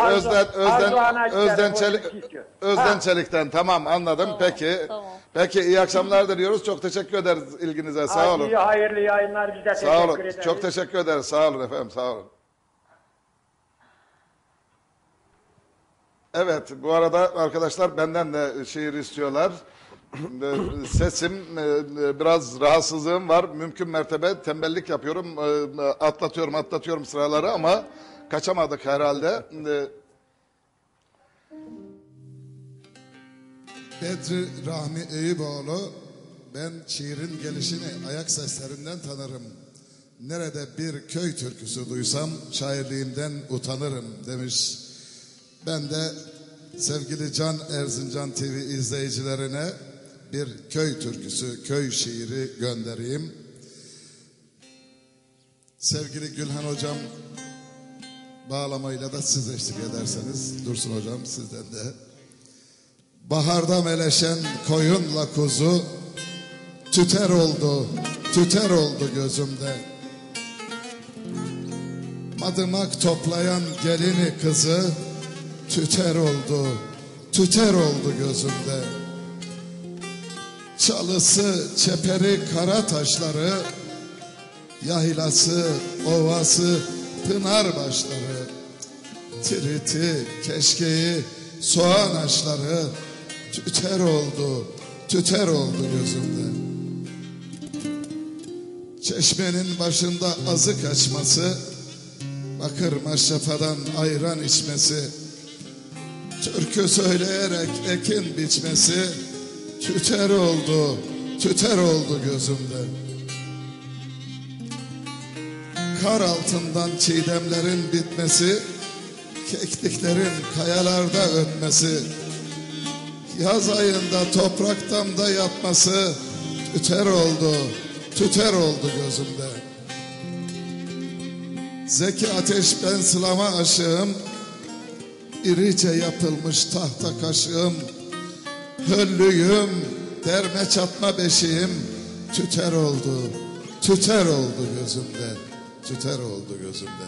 Özden Çelik'ten, tamam anladım. Tamam, peki. Tamam. Peki iyi akşamlar diliyoruz. Çok teşekkür ederiz ilginize. Sağ olun. Hayırlı yayınlar, biz de teşekkür ederiz. Çok teşekkür ederiz. Sağ olun efendim. Sağ olun. Evet, bu arada arkadaşlar benden de şiir istiyorlar. Sesim, biraz rahatsızlığım var. Mümkün mertebe tembellik yapıyorum. Atlatıyorum sıraları ama kaçamadık herhalde. Bedri Rahmi Eyüboğlu, ben şiirin gelişini ayak seslerinden tanırım. Nerede bir köy türküsü duysam şairliğimden utanırım demiş. Ben de sevgili Can Erzincan TV izleyicilerine bir köy türküsü, köy şiiri göndereyim. Sevgili Gülhan Hocam, bağlamayla da siz eşlik ederseniz. Dursun Hocam sizden de. Baharda meleşen koyunla kuzu, tüter oldu gözümde. Madımak toplayan gelini kızı, tüter oldu gözümde. Çalısı, çeperi, kara taşları, yaylası, ovası, pınar başları, tiriti, keşkeği, soğan ağaçları, tüter oldu gözümde. Çeşmenin başında azı kaçması, bakır maşrafadan ayran içmesi, Türkü söyleyerek ekin biçmesi tüter oldu, tüter oldu gözümde. Kar altından çiğdemlerin bitmesi, kekliklerin kayalarda ötmesi, yaz ayında toprak damda yatması tüter oldu, tüter oldu gözümde. Zeki Ateş ben sılama aşığım, irice yapılmış tahta kaşığım, höllüyüm, derme çatma beşiğim tüter oldu, tüter oldu gözümde, tüter oldu gözümde.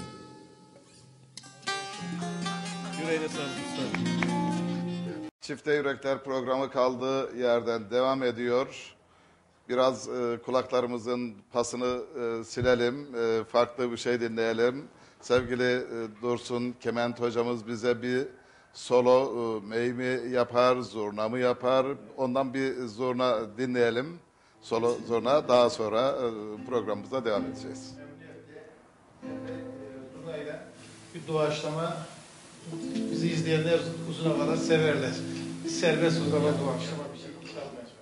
Yüreğine sağlık usta. Çifte Yürekler programı kaldığı yerden devam ediyor. Biraz kulaklarımızın pasını silelim, farklı bir şey dinleyelim. Sevgili Dursun Kement hocamız bize bir solo meymi yapar, zurna mı yapar? Ondan bir zurna dinleyelim. Solo zurna, daha sonra programımıza devam edeceğiz. Zurnayla bir doğaçlama bizi izleyenler uzun kadar severler. Bir serbest uzun doğaçlama bir şey çalmaya çalışıyoruz.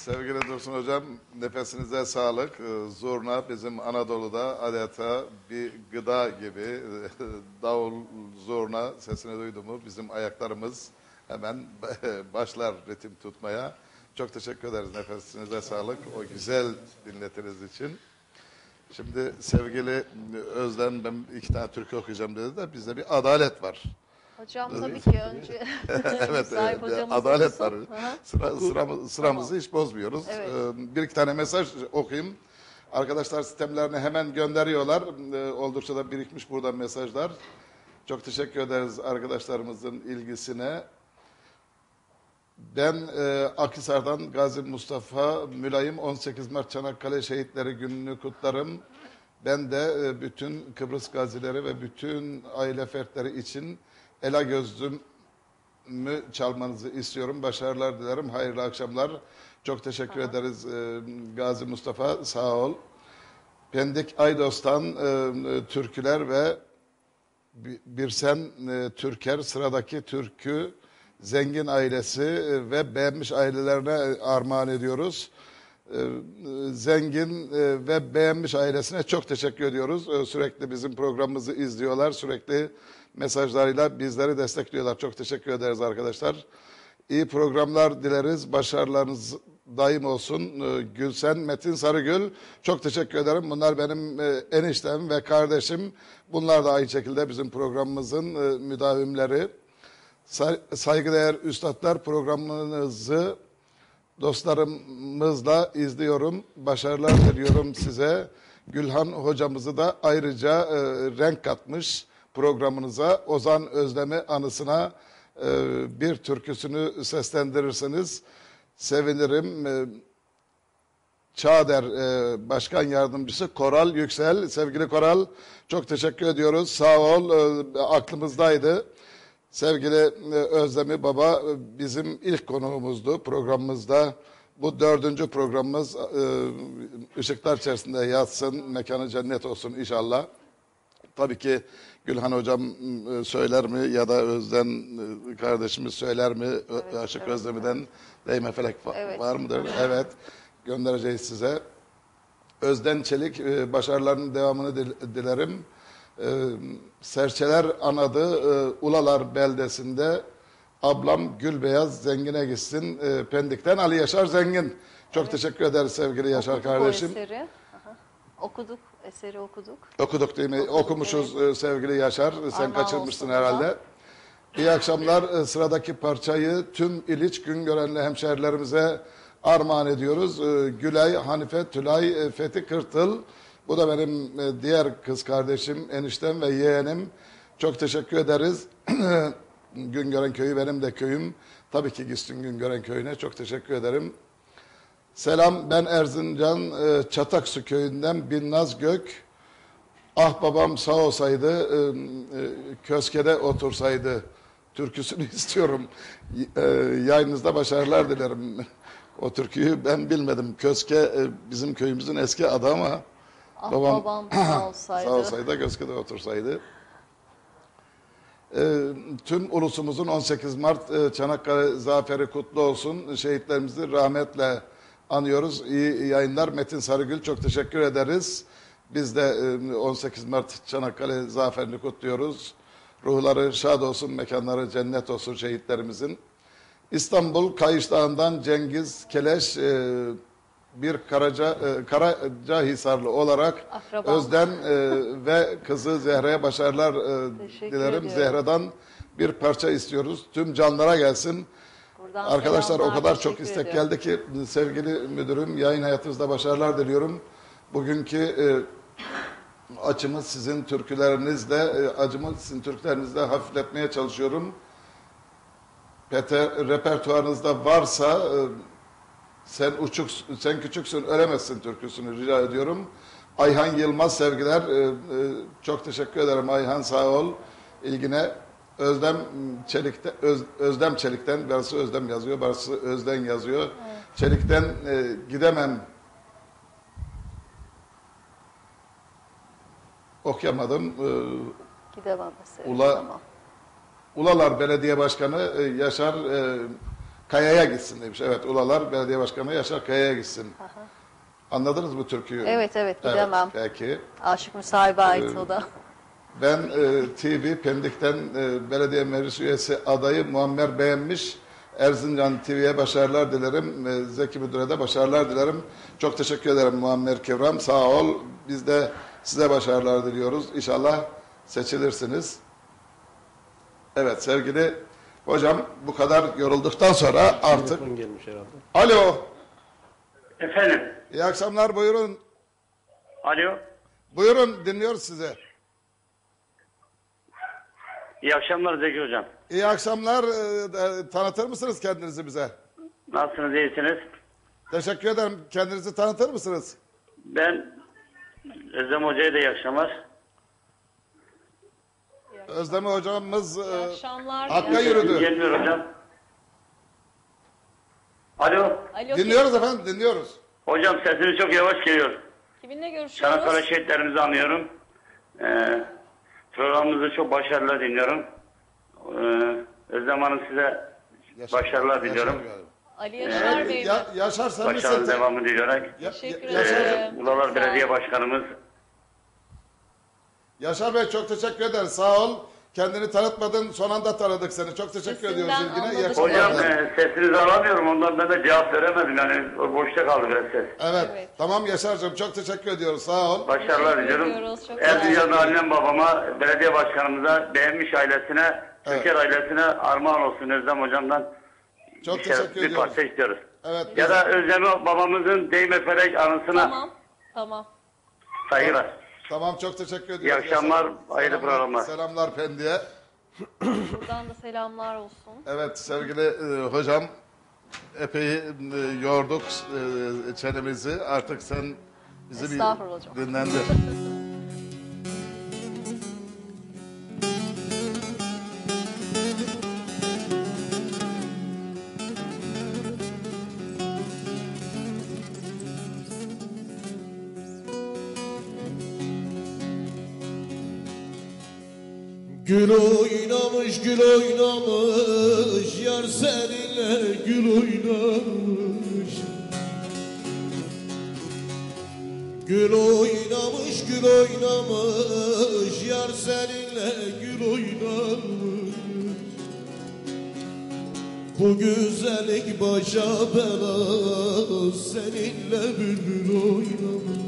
Sevgili Dursun Hocam, nefesinize sağlık. Zurna bizim Anadolu'da adeta bir gıda gibi. Davul, zurna sesini duydu mu bizim ayaklarımız hemen başlar ritim tutmaya. Çok teşekkür ederiz, nefesinize sağlık o güzel dinletiniz için. Şimdi sevgili Özlem, ben 2 tane türkü okuyacağım dedi de bizde bir adalet var. Hocam tabii ki önce evet, hocamız adalet var. olsun. Sıramızı hiç bozmuyoruz. Evet. 1-2 tane mesaj okuyayım. Arkadaşlar sistemlerine hemen gönderiyorlar. Oldukça da birikmiş burada mesajlar. Çok teşekkür ederiz arkadaşlarımızın ilgisine. Ben Akhisar'dan Gazi Mustafa Mülayim 18 Mart Çanakkale Şehitleri Günü'nü kutlarım. Ben de bütün Kıbrıs gazileri ve bütün aile fertleri için Ela Gözlüm'ü çalmanızı istiyorum. Başarılar dilerim. Hayırlı akşamlar. Çok teşekkür ederiz Gazi Mustafa. Sağ ol. Pendik Aydos'tan türküler ve Birsen Türker sıradaki türkü zengin ailesi ve beğenmiş ailelerine armağan ediyoruz. Zengin ve beğenmiş ailesine çok teşekkür ediyoruz. Sürekli bizim programımızı izliyorlar. Sürekli mesajlarıyla bizleri destekliyorlar. Çok teşekkür ederiz arkadaşlar. İyi programlar dileriz. Başarılarınız daim olsun. Gülsen Metin Sarıgül. Çok teşekkür ederim. Bunlar benim eniştem ve kardeşim. Bunlar da aynı şekilde bizim programımızın müdavimleri. Saygıdeğer üstadlar, programınızı dostlarımızla izliyorum. Başarılar diliyorum size. Gülhan hocamızı da ayrıca renk katmış programınıza. Ozan Özlem'i anısına bir türküsünü seslendirirseniz sevinirim. Çağder Başkan Yardımcısı Koral Yüksel. Sevgili Koral, çok teşekkür ediyoruz. Sağ ol, aklımızdaydı. Sevgili Özlemi Baba bizim ilk konuğumuzdu programımızda. Bu 4. programımız, ışıklar içerisinde yatsın, mekanı cennet olsun inşallah. Tabii ki Gülhan Hocam söyler mi ya da Özlem kardeşimiz söyler mi? Evet, Aşık Özlemi'den Değme Felek Evet. var mıdır? Evet, göndereceğiz size. Özden Çelik, başarılarının devamını dilerim. Serçeler anadı Ulalar beldesinde ablam Gülbeyaz Zengin'e gitsin. Pendik'ten Ali Yaşar Zengin. Çok teşekkür ederiz sevgili Yaşar Okuduk kardeşim. o eseri. Okuduk, eseri okuduk. Okuduk değil mi? Okumuşuz sevgili Yaşar. Sen Armağan kaçırmışsın olsun herhalde. İyi akşamlar. Sıradaki parçayı tüm İliç Güngörenli hemşehrilerimize armağan ediyoruz. Gülay, Hanife, Tülay, Fethi Kırtıl. Bu da benim diğer kız kardeşim, eniştem ve yeğenim. Çok teşekkür ederiz. Güngören Köyü benim de köyüm. Tabii ki gitsin Güngören Köyü'ne. Çok teşekkür ederim. Selam, ben Erzincan Çataksu Köyü'nden Binnaz Gök. Ah babam sağ olsaydı, köskede otursaydı türküsünü istiyorum. Yayınınızda başarılar dilerim. O türküyü ben bilmedim. Köske bizim köyümüzün eski adı ama babam sağ olsaydı. Sağ olsaydı, köskede otursaydı. Tüm ulusumuzun 18 Mart Çanakkale Zaferi kutlu olsun. Şehitlerimizi rahmetle anıyoruz. İyi yayınlar. Metin Sarıgül, çok teşekkür ederiz. Biz de 18 Mart Çanakkale Zaferi'ni kutluyoruz. Ruhları şad olsun, mekanları cennet olsun şehitlerimizin. İstanbul Kayış Dağı'ndan Cengiz Keleş, bir Karacahisarlı olarak Akrabam. Özden ve kızı Zehra'ya başarılar dilerim. ediyorum. Zehra'dan bir parça istiyoruz. Tüm canlara gelsin. Buradan Arkadaşlar o selamlar, kadar çok teşekkür istek ediyorum. geldi ki sevgili müdürüm, yayın hayatınızda başarılar diliyorum. Bugünkü açımı sizin türkülerinizle, acımı sizin türkülerinizle hafifletmeye çalışıyorum. Repertuarınızda varsa sen küçüksün ölemezsin türküsünü rica ediyorum. Ayhan Yılmaz sevgiler. Çok teşekkür ederim Ayhan, sağ ol ilgine. Özlem Çelik'ten, birisi Özlem yazıyor, birisi Özden yazıyor. Evet. Çelik'ten gidemem. Okuyamadım. Gidemem mesela. Ulalar Belediye Başkanı Yaşar Kaya'ya gitsin demiş. Evet, Ulalar Belediye Başkanı Yaşar Kaya'ya gitsin. Anladınız mı türküyü? Evet, bilemem. Evet, peki. Aşık Müsahibe ait o da. Ben TV Pendik'ten belediye meclis üyesi adayı Muammer beğenmiş. Erzincan TV'ye başarılar dilerim. Zeki Müdür'e de başarılar dilerim. Çok teşekkür ederim Muammer Kevram. Sağ ol. Biz de size başarılar diliyoruz. İnşallah seçilirsiniz. Evet sevgili hocam, bu kadar yorulduktan sonra artık... Telefon gelmiş herhalde. Alo. Efendim. İyi akşamlar, buyurun. Alo. Buyurun, dinliyoruz sizi. İyi akşamlar Zeki Hocam. İyi akşamlar. Tanıtır mısınız kendinizi bize? Nasılsınız, iyisiniz? Teşekkür ederim. Kendinizi tanıtır mısınız? Ben Özlem Hoca'ya da iyi akşamlar. Özlem hocamız akşamlar. Hakk'a yürüdü. Gelmiyor hocam. Alo. Dinliyoruz efendim, dinliyoruz. Hocam sesiniz çok yavaş geliyor. Kiminle görüşüyoruz? Çanakkale şehitlerimizi anıyorum. Programımızı çok başarılı dinliyorum. Özlem Hanım size başarılar diliyorum. Ali Yaşar Bey. Yaşar sen başarılı misin? devamı diliyorum. Teşekkür ederim. Ulalar Belediye Başkanımız. Yaşar Bey çok teşekkür ederiz. Sağ ol. Kendini tanıtmadın. Son anda tanıdık seni. Çok teşekkür ediyoruz ilgine. İyi Hocam akşamlar. sesinizi alamıyorum. Ondan ben de cevap veremedim. Yani boşta kaldı biraz ses. Evet. Tamam Yaşar'cığım, çok teşekkür ediyoruz. Sağ ol. Başarılar diliyorum. Erzincan'da annem babama, belediye başkanımıza, beğenmiş ailesine, Türker ailesine armağan olsun Özlem hocamdan. Çok teşekkür bir ediyoruz. parça istiyoruz. Evet. Ya da Özlem babamızın Deyme Felek anısına Tamam. saygılar. Tamam, çok teşekkür ediyoruz. İyi akşamlar, Yaşar. hayırlı programlar. Selamlar Pendik'e. Buradan da selamlar olsun. Evet sevgili hocam, epey yorduk çenemizi. Artık sen bizi bir Estağfurullah hocam. dinlendir. Gül oynamış, gül oynamış, yar seninle gül oynamış. Gül oynamış, gül oynamış, yar seninle gül oynamış. Bu güzellik başa bela, seninle bülbül oynamış.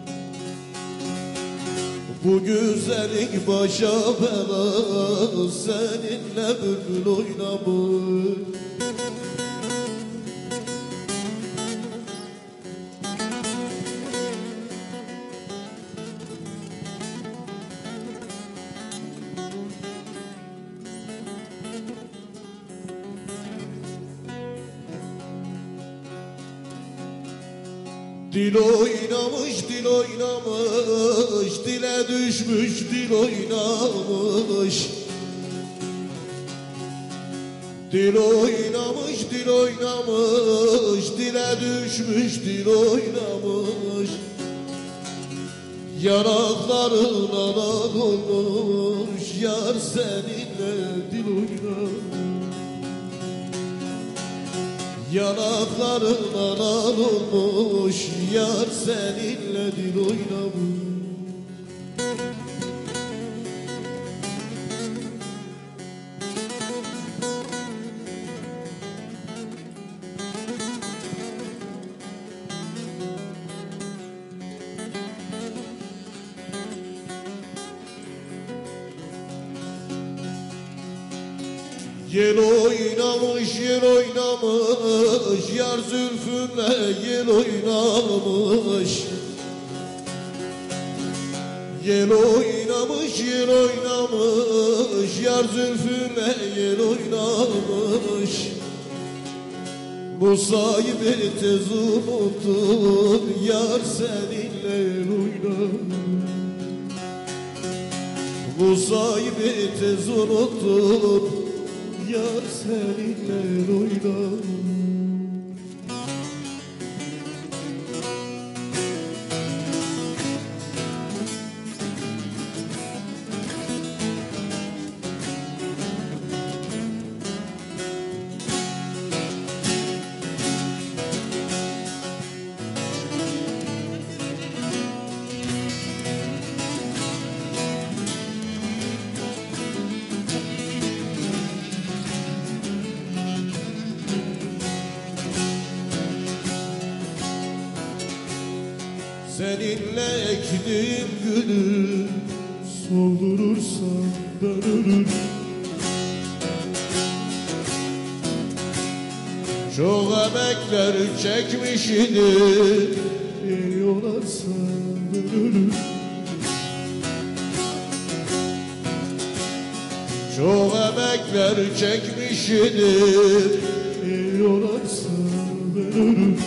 Bu güzellik başa bela, seninle bülbül oynamış. Dil oynamış, dil oynamış, dile düşmüş, dil oynamış. Dil oynamış, dil oynamış, dile düşmüş, dil oynamış. Yanaklarına nal olmuş, yar seninle dil oynamış. Yanaklarına nal olmuş, yar seninle dil oynamış. Yel oynamış, yel oynamış, yar zülfünle yel oynamış. Yel oynamış, yel oynamış, yar zülfünle yel oynamış. Bu sahibi tez unuttum, yar seninle yel oynamış. Bu sahibi tez unuttum, yar seninle oynar. Seninle ektiğim gülü soldurursan ben ölürüm. Çok emekler çekmiş idim, yolarsan ben ölürüm. Çok emekler çekmiş idim, yolarsan ben ölürüm.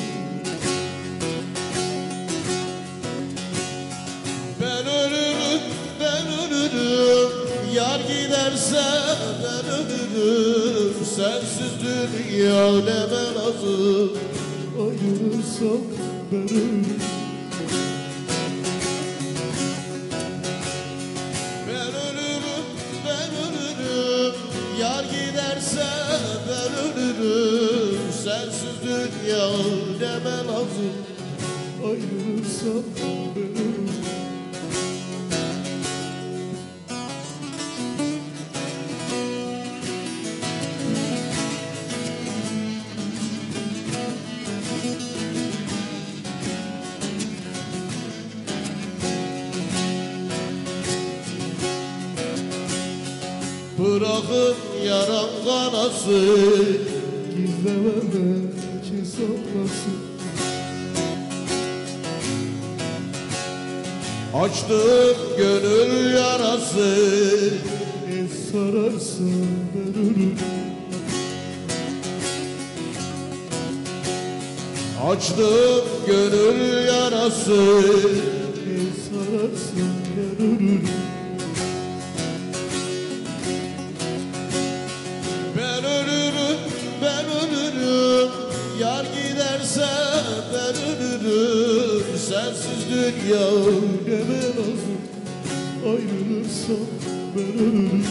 Ben ölürüm, ben ölürüm, yar giderse ben ölürüm. Sensiz dünya neme lazım, ayrılırsam ben ölürüm. Ben ölürüm, ben ölürüm, yar giderse ben ölürüm. Sensiz dünya neme lazım, ayrılırsam ben ölürüm. Bırakın yaram kanasın, gizlememe ki saklasın. Açtığım gönül yarası, sararsan ben ölürüm. Açtığım gönül yarası, sararsan ben ölürüm. Ben ölürüm, ben ölürüm, yar giderse ben ölürüm. Sensiz dünya neme lazım, ayrılırsam ben ölürüm.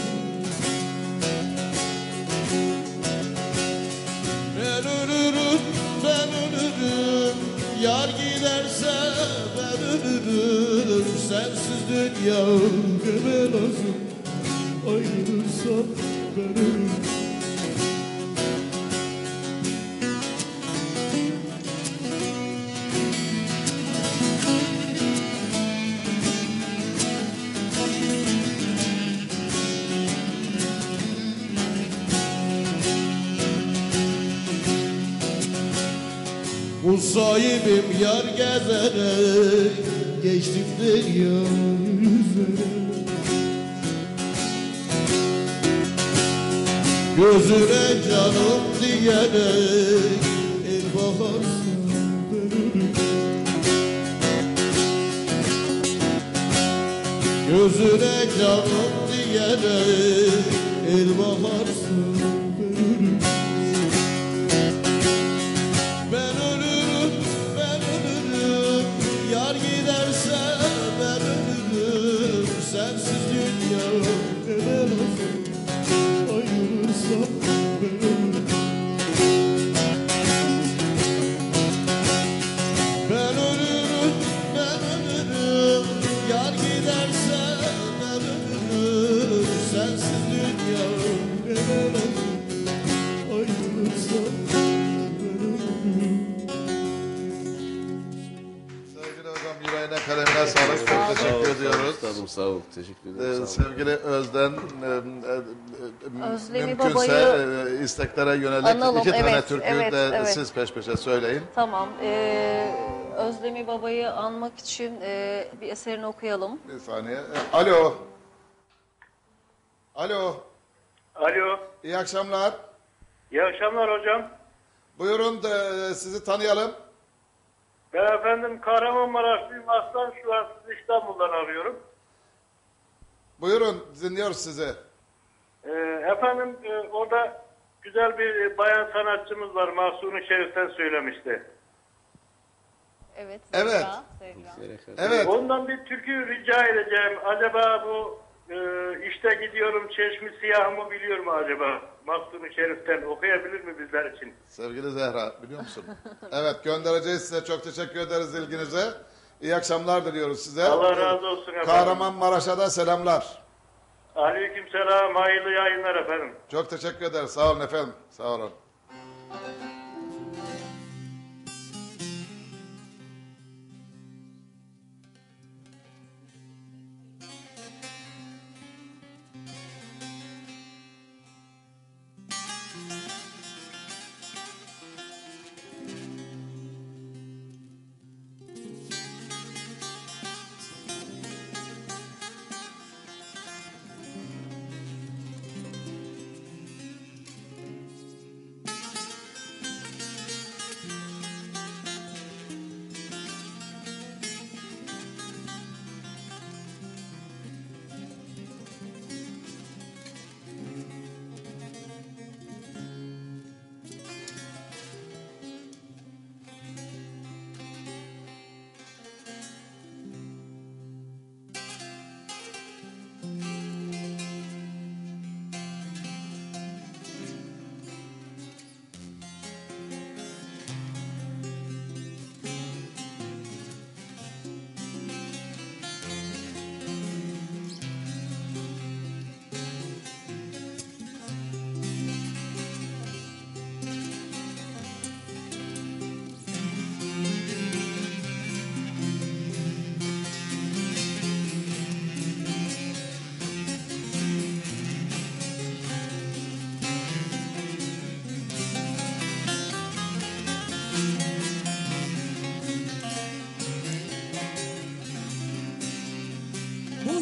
Ben ölürüm, ben ölürüm, yar giderse ben ölürüm. Sensiz dünya neme lazım, ayrılırsam ben ölürüm. Musayibim yar gezerek, geçtim derya yüzerek. Gözüne canım diyerek, el bakarsan ben ölürüm. Gözüne canım diyerek, el bakarsan ben ölürüm. Ben ölürüm, ben ölürüm, yar giderse ben ölürüm. Sensiz dünya neme lazım, ayrılırsam ben ölürüm. Ben ölürüm, ben ölürüm, yar giderse ben ölürüm. Sensiz dünya neme lazım, ayrılırsam ben ölürüm. Sevgili hocam, yüreğine kalemine sağlık. Çok teşekkür ediyoruz. Üstadım sağ ol. Teşekkür ederim. Sevgili Özden, Özlemi mümkünse babayı isteklere yönelik analım. iki tane Evet, türküyü evet, de evet. siz peş peşe söyleyin. Tamam. Özlemi babayı anmak için bir eserini okuyalım. Bir saniye. Alo. Alo. Alo. İyi akşamlar. İyi akşamlar hocam. Buyurun sizi tanıyalım. Ben efendim Kahramanmaraşlıyım. Aslan şu an sizi İstanbul'dan arıyorum. Buyurun dinliyoruz sizi. Efendim orada güzel bir bayan sanatçımız var. Mahsuni Şerif'ten söylemişti. Evet. Evet. Evet. Ondan bir türkü rica edeceğim. Acaba bu işte gidiyorum çeşmi siyahımı biliyor mu acaba? Mahsuni Şerif'ten okuyabilir mi bizler için? Sevgili Zehra biliyor musun? Evet göndereceğiz size. Çok teşekkür ederiz ilginize. İyi akşamlar diliyoruz size. Allah razı olsun efendim. Kahramanmaraş'a da selamlar. Aleykümselam. Hayırlı yayınlar efendim. Çok teşekkür ederiz. Sağ olun efendim. Sağ olun.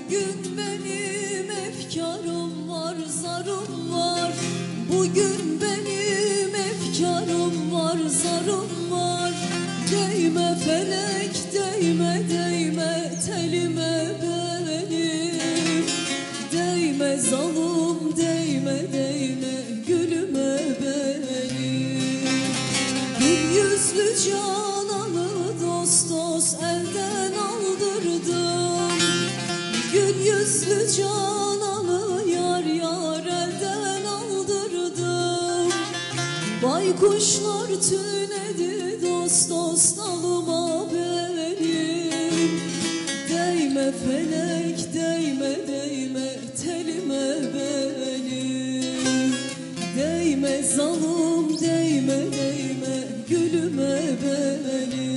Bugün benim efkarım var, zarım var. Bugün benim efkarım var, zarım var. Değme felek, değme, değme telime benim. Değme zalim, değme, değme gülüme benim. Gül yüzlü cananı dost dost elden aldırdım. Gül yüzlü cananı yar yar elden aldırdım. Baykuşlar tünedi dost dost alıma benim. Değme felek, değme, değme telime benim. Değme zalim, değme, değme gülüme benim.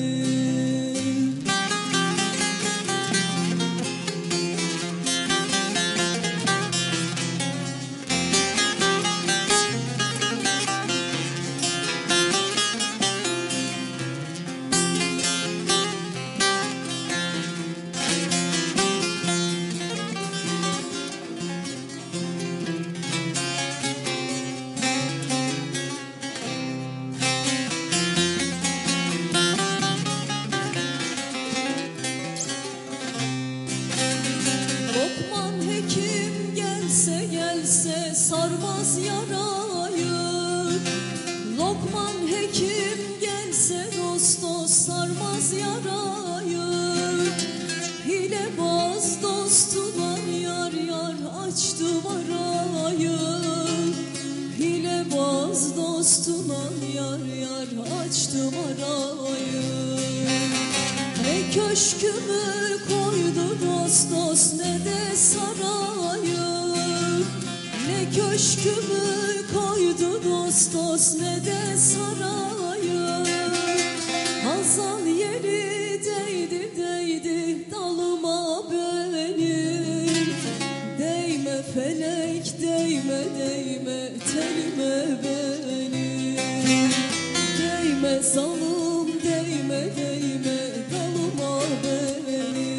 Lokman hekim gelse gelse sarmaz yarayı. Lokman hekim gelse dost dost sarmaz yarayı. Hilebaz dostuna yar yar açtım arayı. Hilebaz dostuna yar yar açtım arayı. Ne köşkümü koydu dost dost ne de sarayı. Ne köşkümü koydu dost dost ne de sarayı. Hazan yeri değdi değdi dalıma benim. Değme felek, değme, değme telime benim. Değme zalim, değme, değme dalıma benim.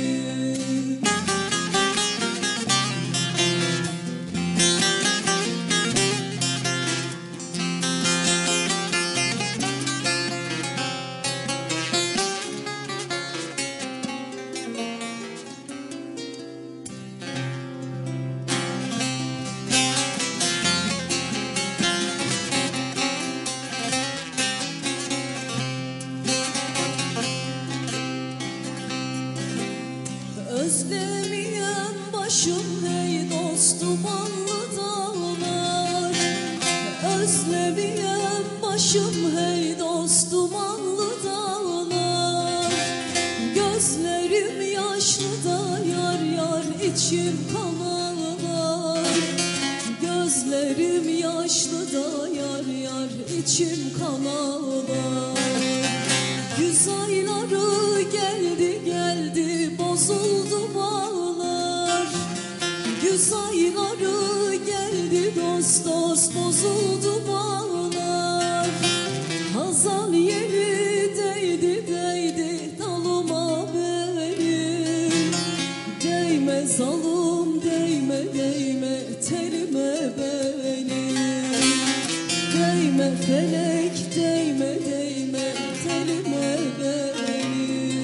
Özlemeyen başım hey dostum anlı dağlar. Özlemeyen başım hey dostum anlı dağlar. Gözlerim yaşlı da yar yar içim kan ağlar. Gözlerim yaşlı da yar yar içim kan ağlar. Güz ayları geldi geldi bozuldu bağlar. Güz ayları geldi dost dost bozuldu bağlar. Hazan yeri değdi değdi dalıma benim. Değme zalim, değme, değme telime benim. Değme felek, değme, değme telime benim.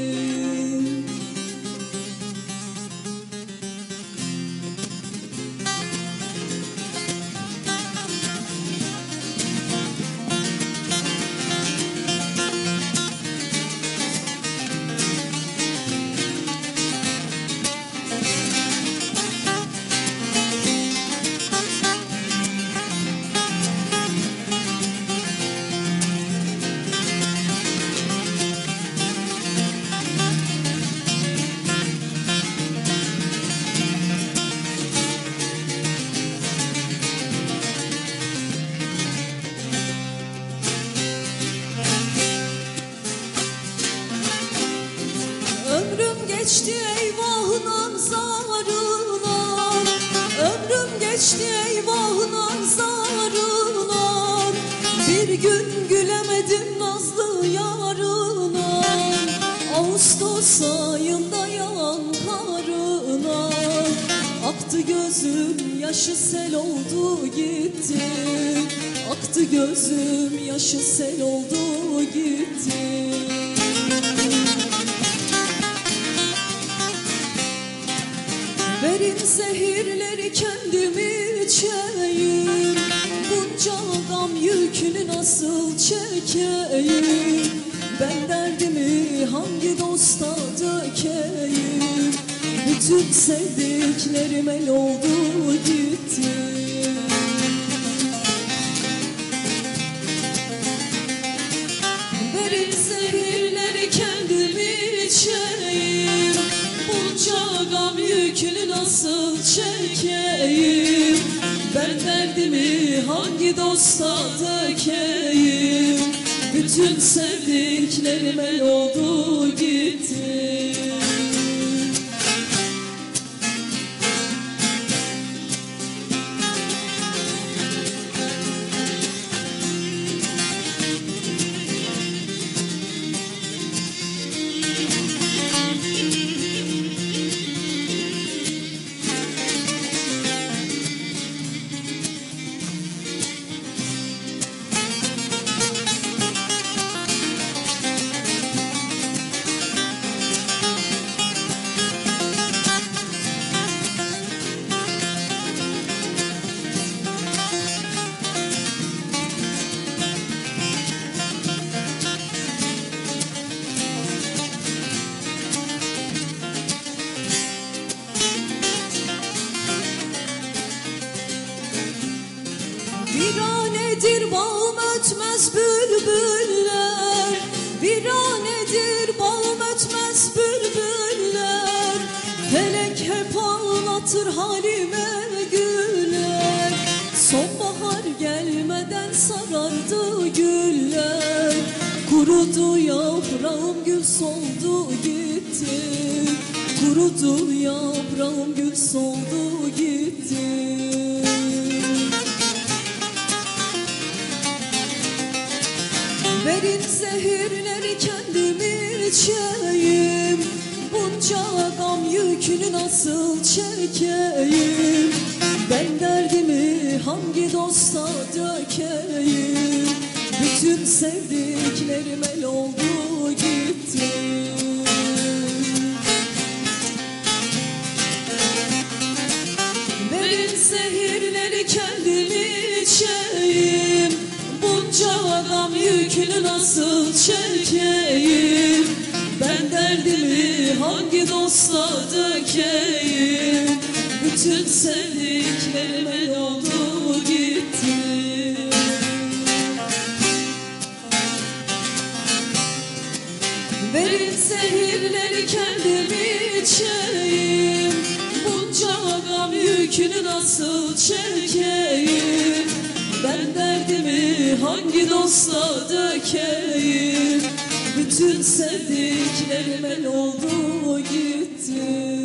geçti eyvahından zarına. Ömrüm geçti eyvahından zarına. Bir gün gülemedim nazlı yarına. Ağustos ayında yağan karına aktı gözüm yaşı sel oldu gitti. Aktı gözüm yaşı sel oldu gitti. Verin zehirleri kendimi içeyim. Bunca gam yükünü nasıl çekeyim? Ben derdimi hangi dosta dökeyim? Bütün sevdiklerim el oldu gitti. Verin zehirleri kendimi içeyim. Bunca gam yükünü nasıl çekeyim? Ben derdimi hangi dosta dökeyim? Bütün sevdiklerim el oldu gitti. Viranedir bağım ötmez bülbüller. Viranedir bağım ötmez bülbüller. Felek hep ağlatır halime güller. Sonbahar gelmeden sarardı güller. Kurudu yaprağım gül soldu gitti. Kurudu yaprağım gül soldu gitti. Verin zehirleri kendimi içeyim. Bunca gam yükünü nasıl çekeyim? Ben derdimi hangi dosta dökeyim? Bütün sevdiklerim el oldu gitti. Verin zehirleri kendimi içeyim. Bunca gam yükünü nasıl çekeyim? Ben derdimi hangi dosta dökeyim? Bütün sevdiklerim el oldu gitti. Verin zehirleri kendimi içeyim. Bunca gam yükünü nasıl çekeyim? Ben derdimi hangi dosta dökeyim? Bütün sevdiklerim el oldu gitti.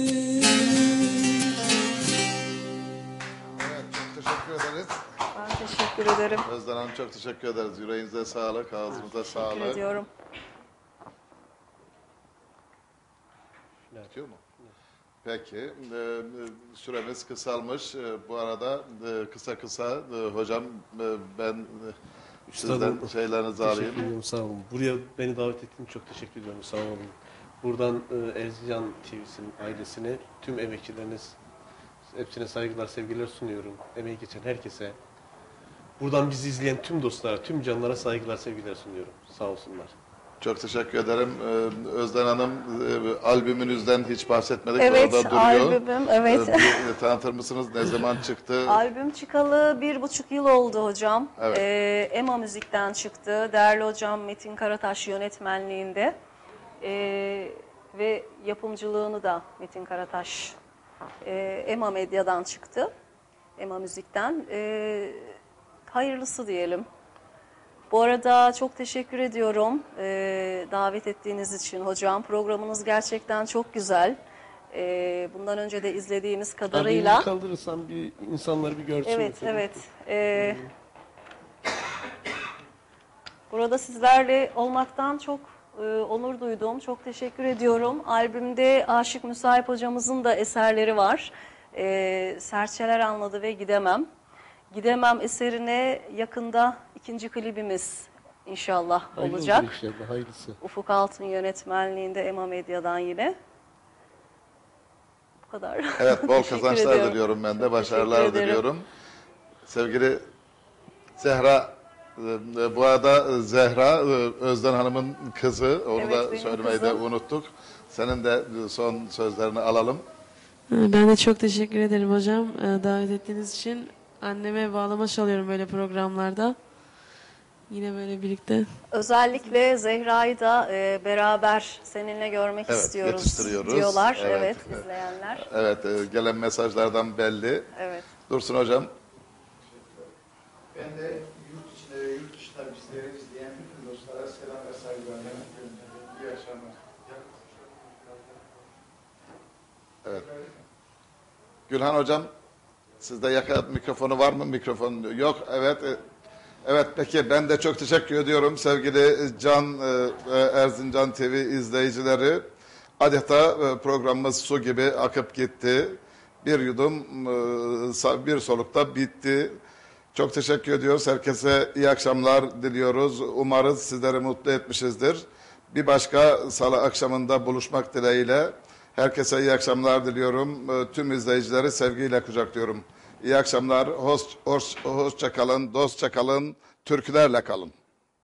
Evet, çok teşekkür ederiz. Ben teşekkür ederim. Özden Hanım çok teşekkür ederiz. Yüreğinize sağlık, ağzınıza sağlık. Teşekkür ediyorum. Bitiyor mu? Peki, süremiz kısalmış. Bu arada kısa hocam ben sizden şeylerinizi alayım. Teşekkür ederim, sağ olun. Buraya beni davet ettiğiniz çok teşekkür ediyorum, sağ olun. Buradan Erzincan TV'sinin ailesine, tüm emekçileriniz, hepsine saygılar, sevgiler sunuyorum. Emeği geçen herkese. Buradan bizi izleyen tüm dostlara, tüm canlara saygılar, sevgiler sunuyorum. Sağ olsunlar. Çok teşekkür ederim. Özden Hanım, albümünüzden hiç bahsetmedik. Evet, orada duruyor. albümüm, evet. Tanıtır mısınız? Ne zaman çıktı? Albüm çıkalı 1,5 yıl oldu hocam. Evet. EMA Müzik'ten çıktı. Değerli hocam Metin Karataş yönetmenliğinde. Ve yapımcılığını da Metin Karataş EMA Medya'dan çıktı. EMA Müzik'ten. Hayırlısı diyelim. Bu arada çok teşekkür ediyorum davet ettiğiniz için hocam. Programınız gerçekten çok güzel. Bundan önce de izlediğimiz kadarıyla. Abi kaldırırsan bir insanları bir görsün. Evet, evet. Burada sizlerle olmaktan çok onur duydum. Çok teşekkür ediyorum. Albümde Aşık Müsahip hocamızın da eserleri var. Serçeler Anladı ve Gidemem. Gidemem eserine yakında ikinci klibimiz inşallah Hayırlı olacak. olsun inşallah, hayırlısı. Ufuk Altın yönetmenliğinde Ema Medya'dan yine. Bu kadar. Evet, bol Teşekkür kazançlar ediyorum. diliyorum ben de. Çok Başarılar teşekkür ederim. diliyorum. Sevgili Zehra, bu arada Zehra Özden Hanım'ın kızı. Onu Evet, da benim söylemeyi de kızım. unuttuk. Senin de son sözlerini alalım. Ben de çok teşekkür ederim hocam davet ettiğiniz için. Anneme bağlama çalıyorum böyle programlarda. Yine böyle birlikte. Özellikle Zehra'yı da beraber seninle görmek Evet, istiyoruz yetiştiriyoruz. diyorlar. Evet. Evet, izleyenler. Evet, gelen mesajlardan belli. Evet. Dursun Hocam. Ben de yurt içinde ve yurt dışında bizleri izleyen bütün dostlara selam ve saygılarımı gönderiyorum. İyi akşamlar. Evet. Gülhan Hocam, sizde yaka mikrofonu var mı? Mikrofon yok. Evet. Evet, peki ben de çok teşekkür ediyorum sevgili Erzincan TV izleyicileri. Adeta programımız su gibi akıp gitti. Bir yudum, bir solukta bitti. Çok teşekkür ediyoruz. Herkese iyi akşamlar diliyoruz. Umarız sizleri mutlu etmişizdir. Bir başka salı akşamında buluşmak dileğiyle. Herkese iyi akşamlar diliyorum. Tüm izleyicileri sevgiyle kucaklıyorum. İyi akşamlar. Hoşça kalın, dostça kalın, türkülerle kalın.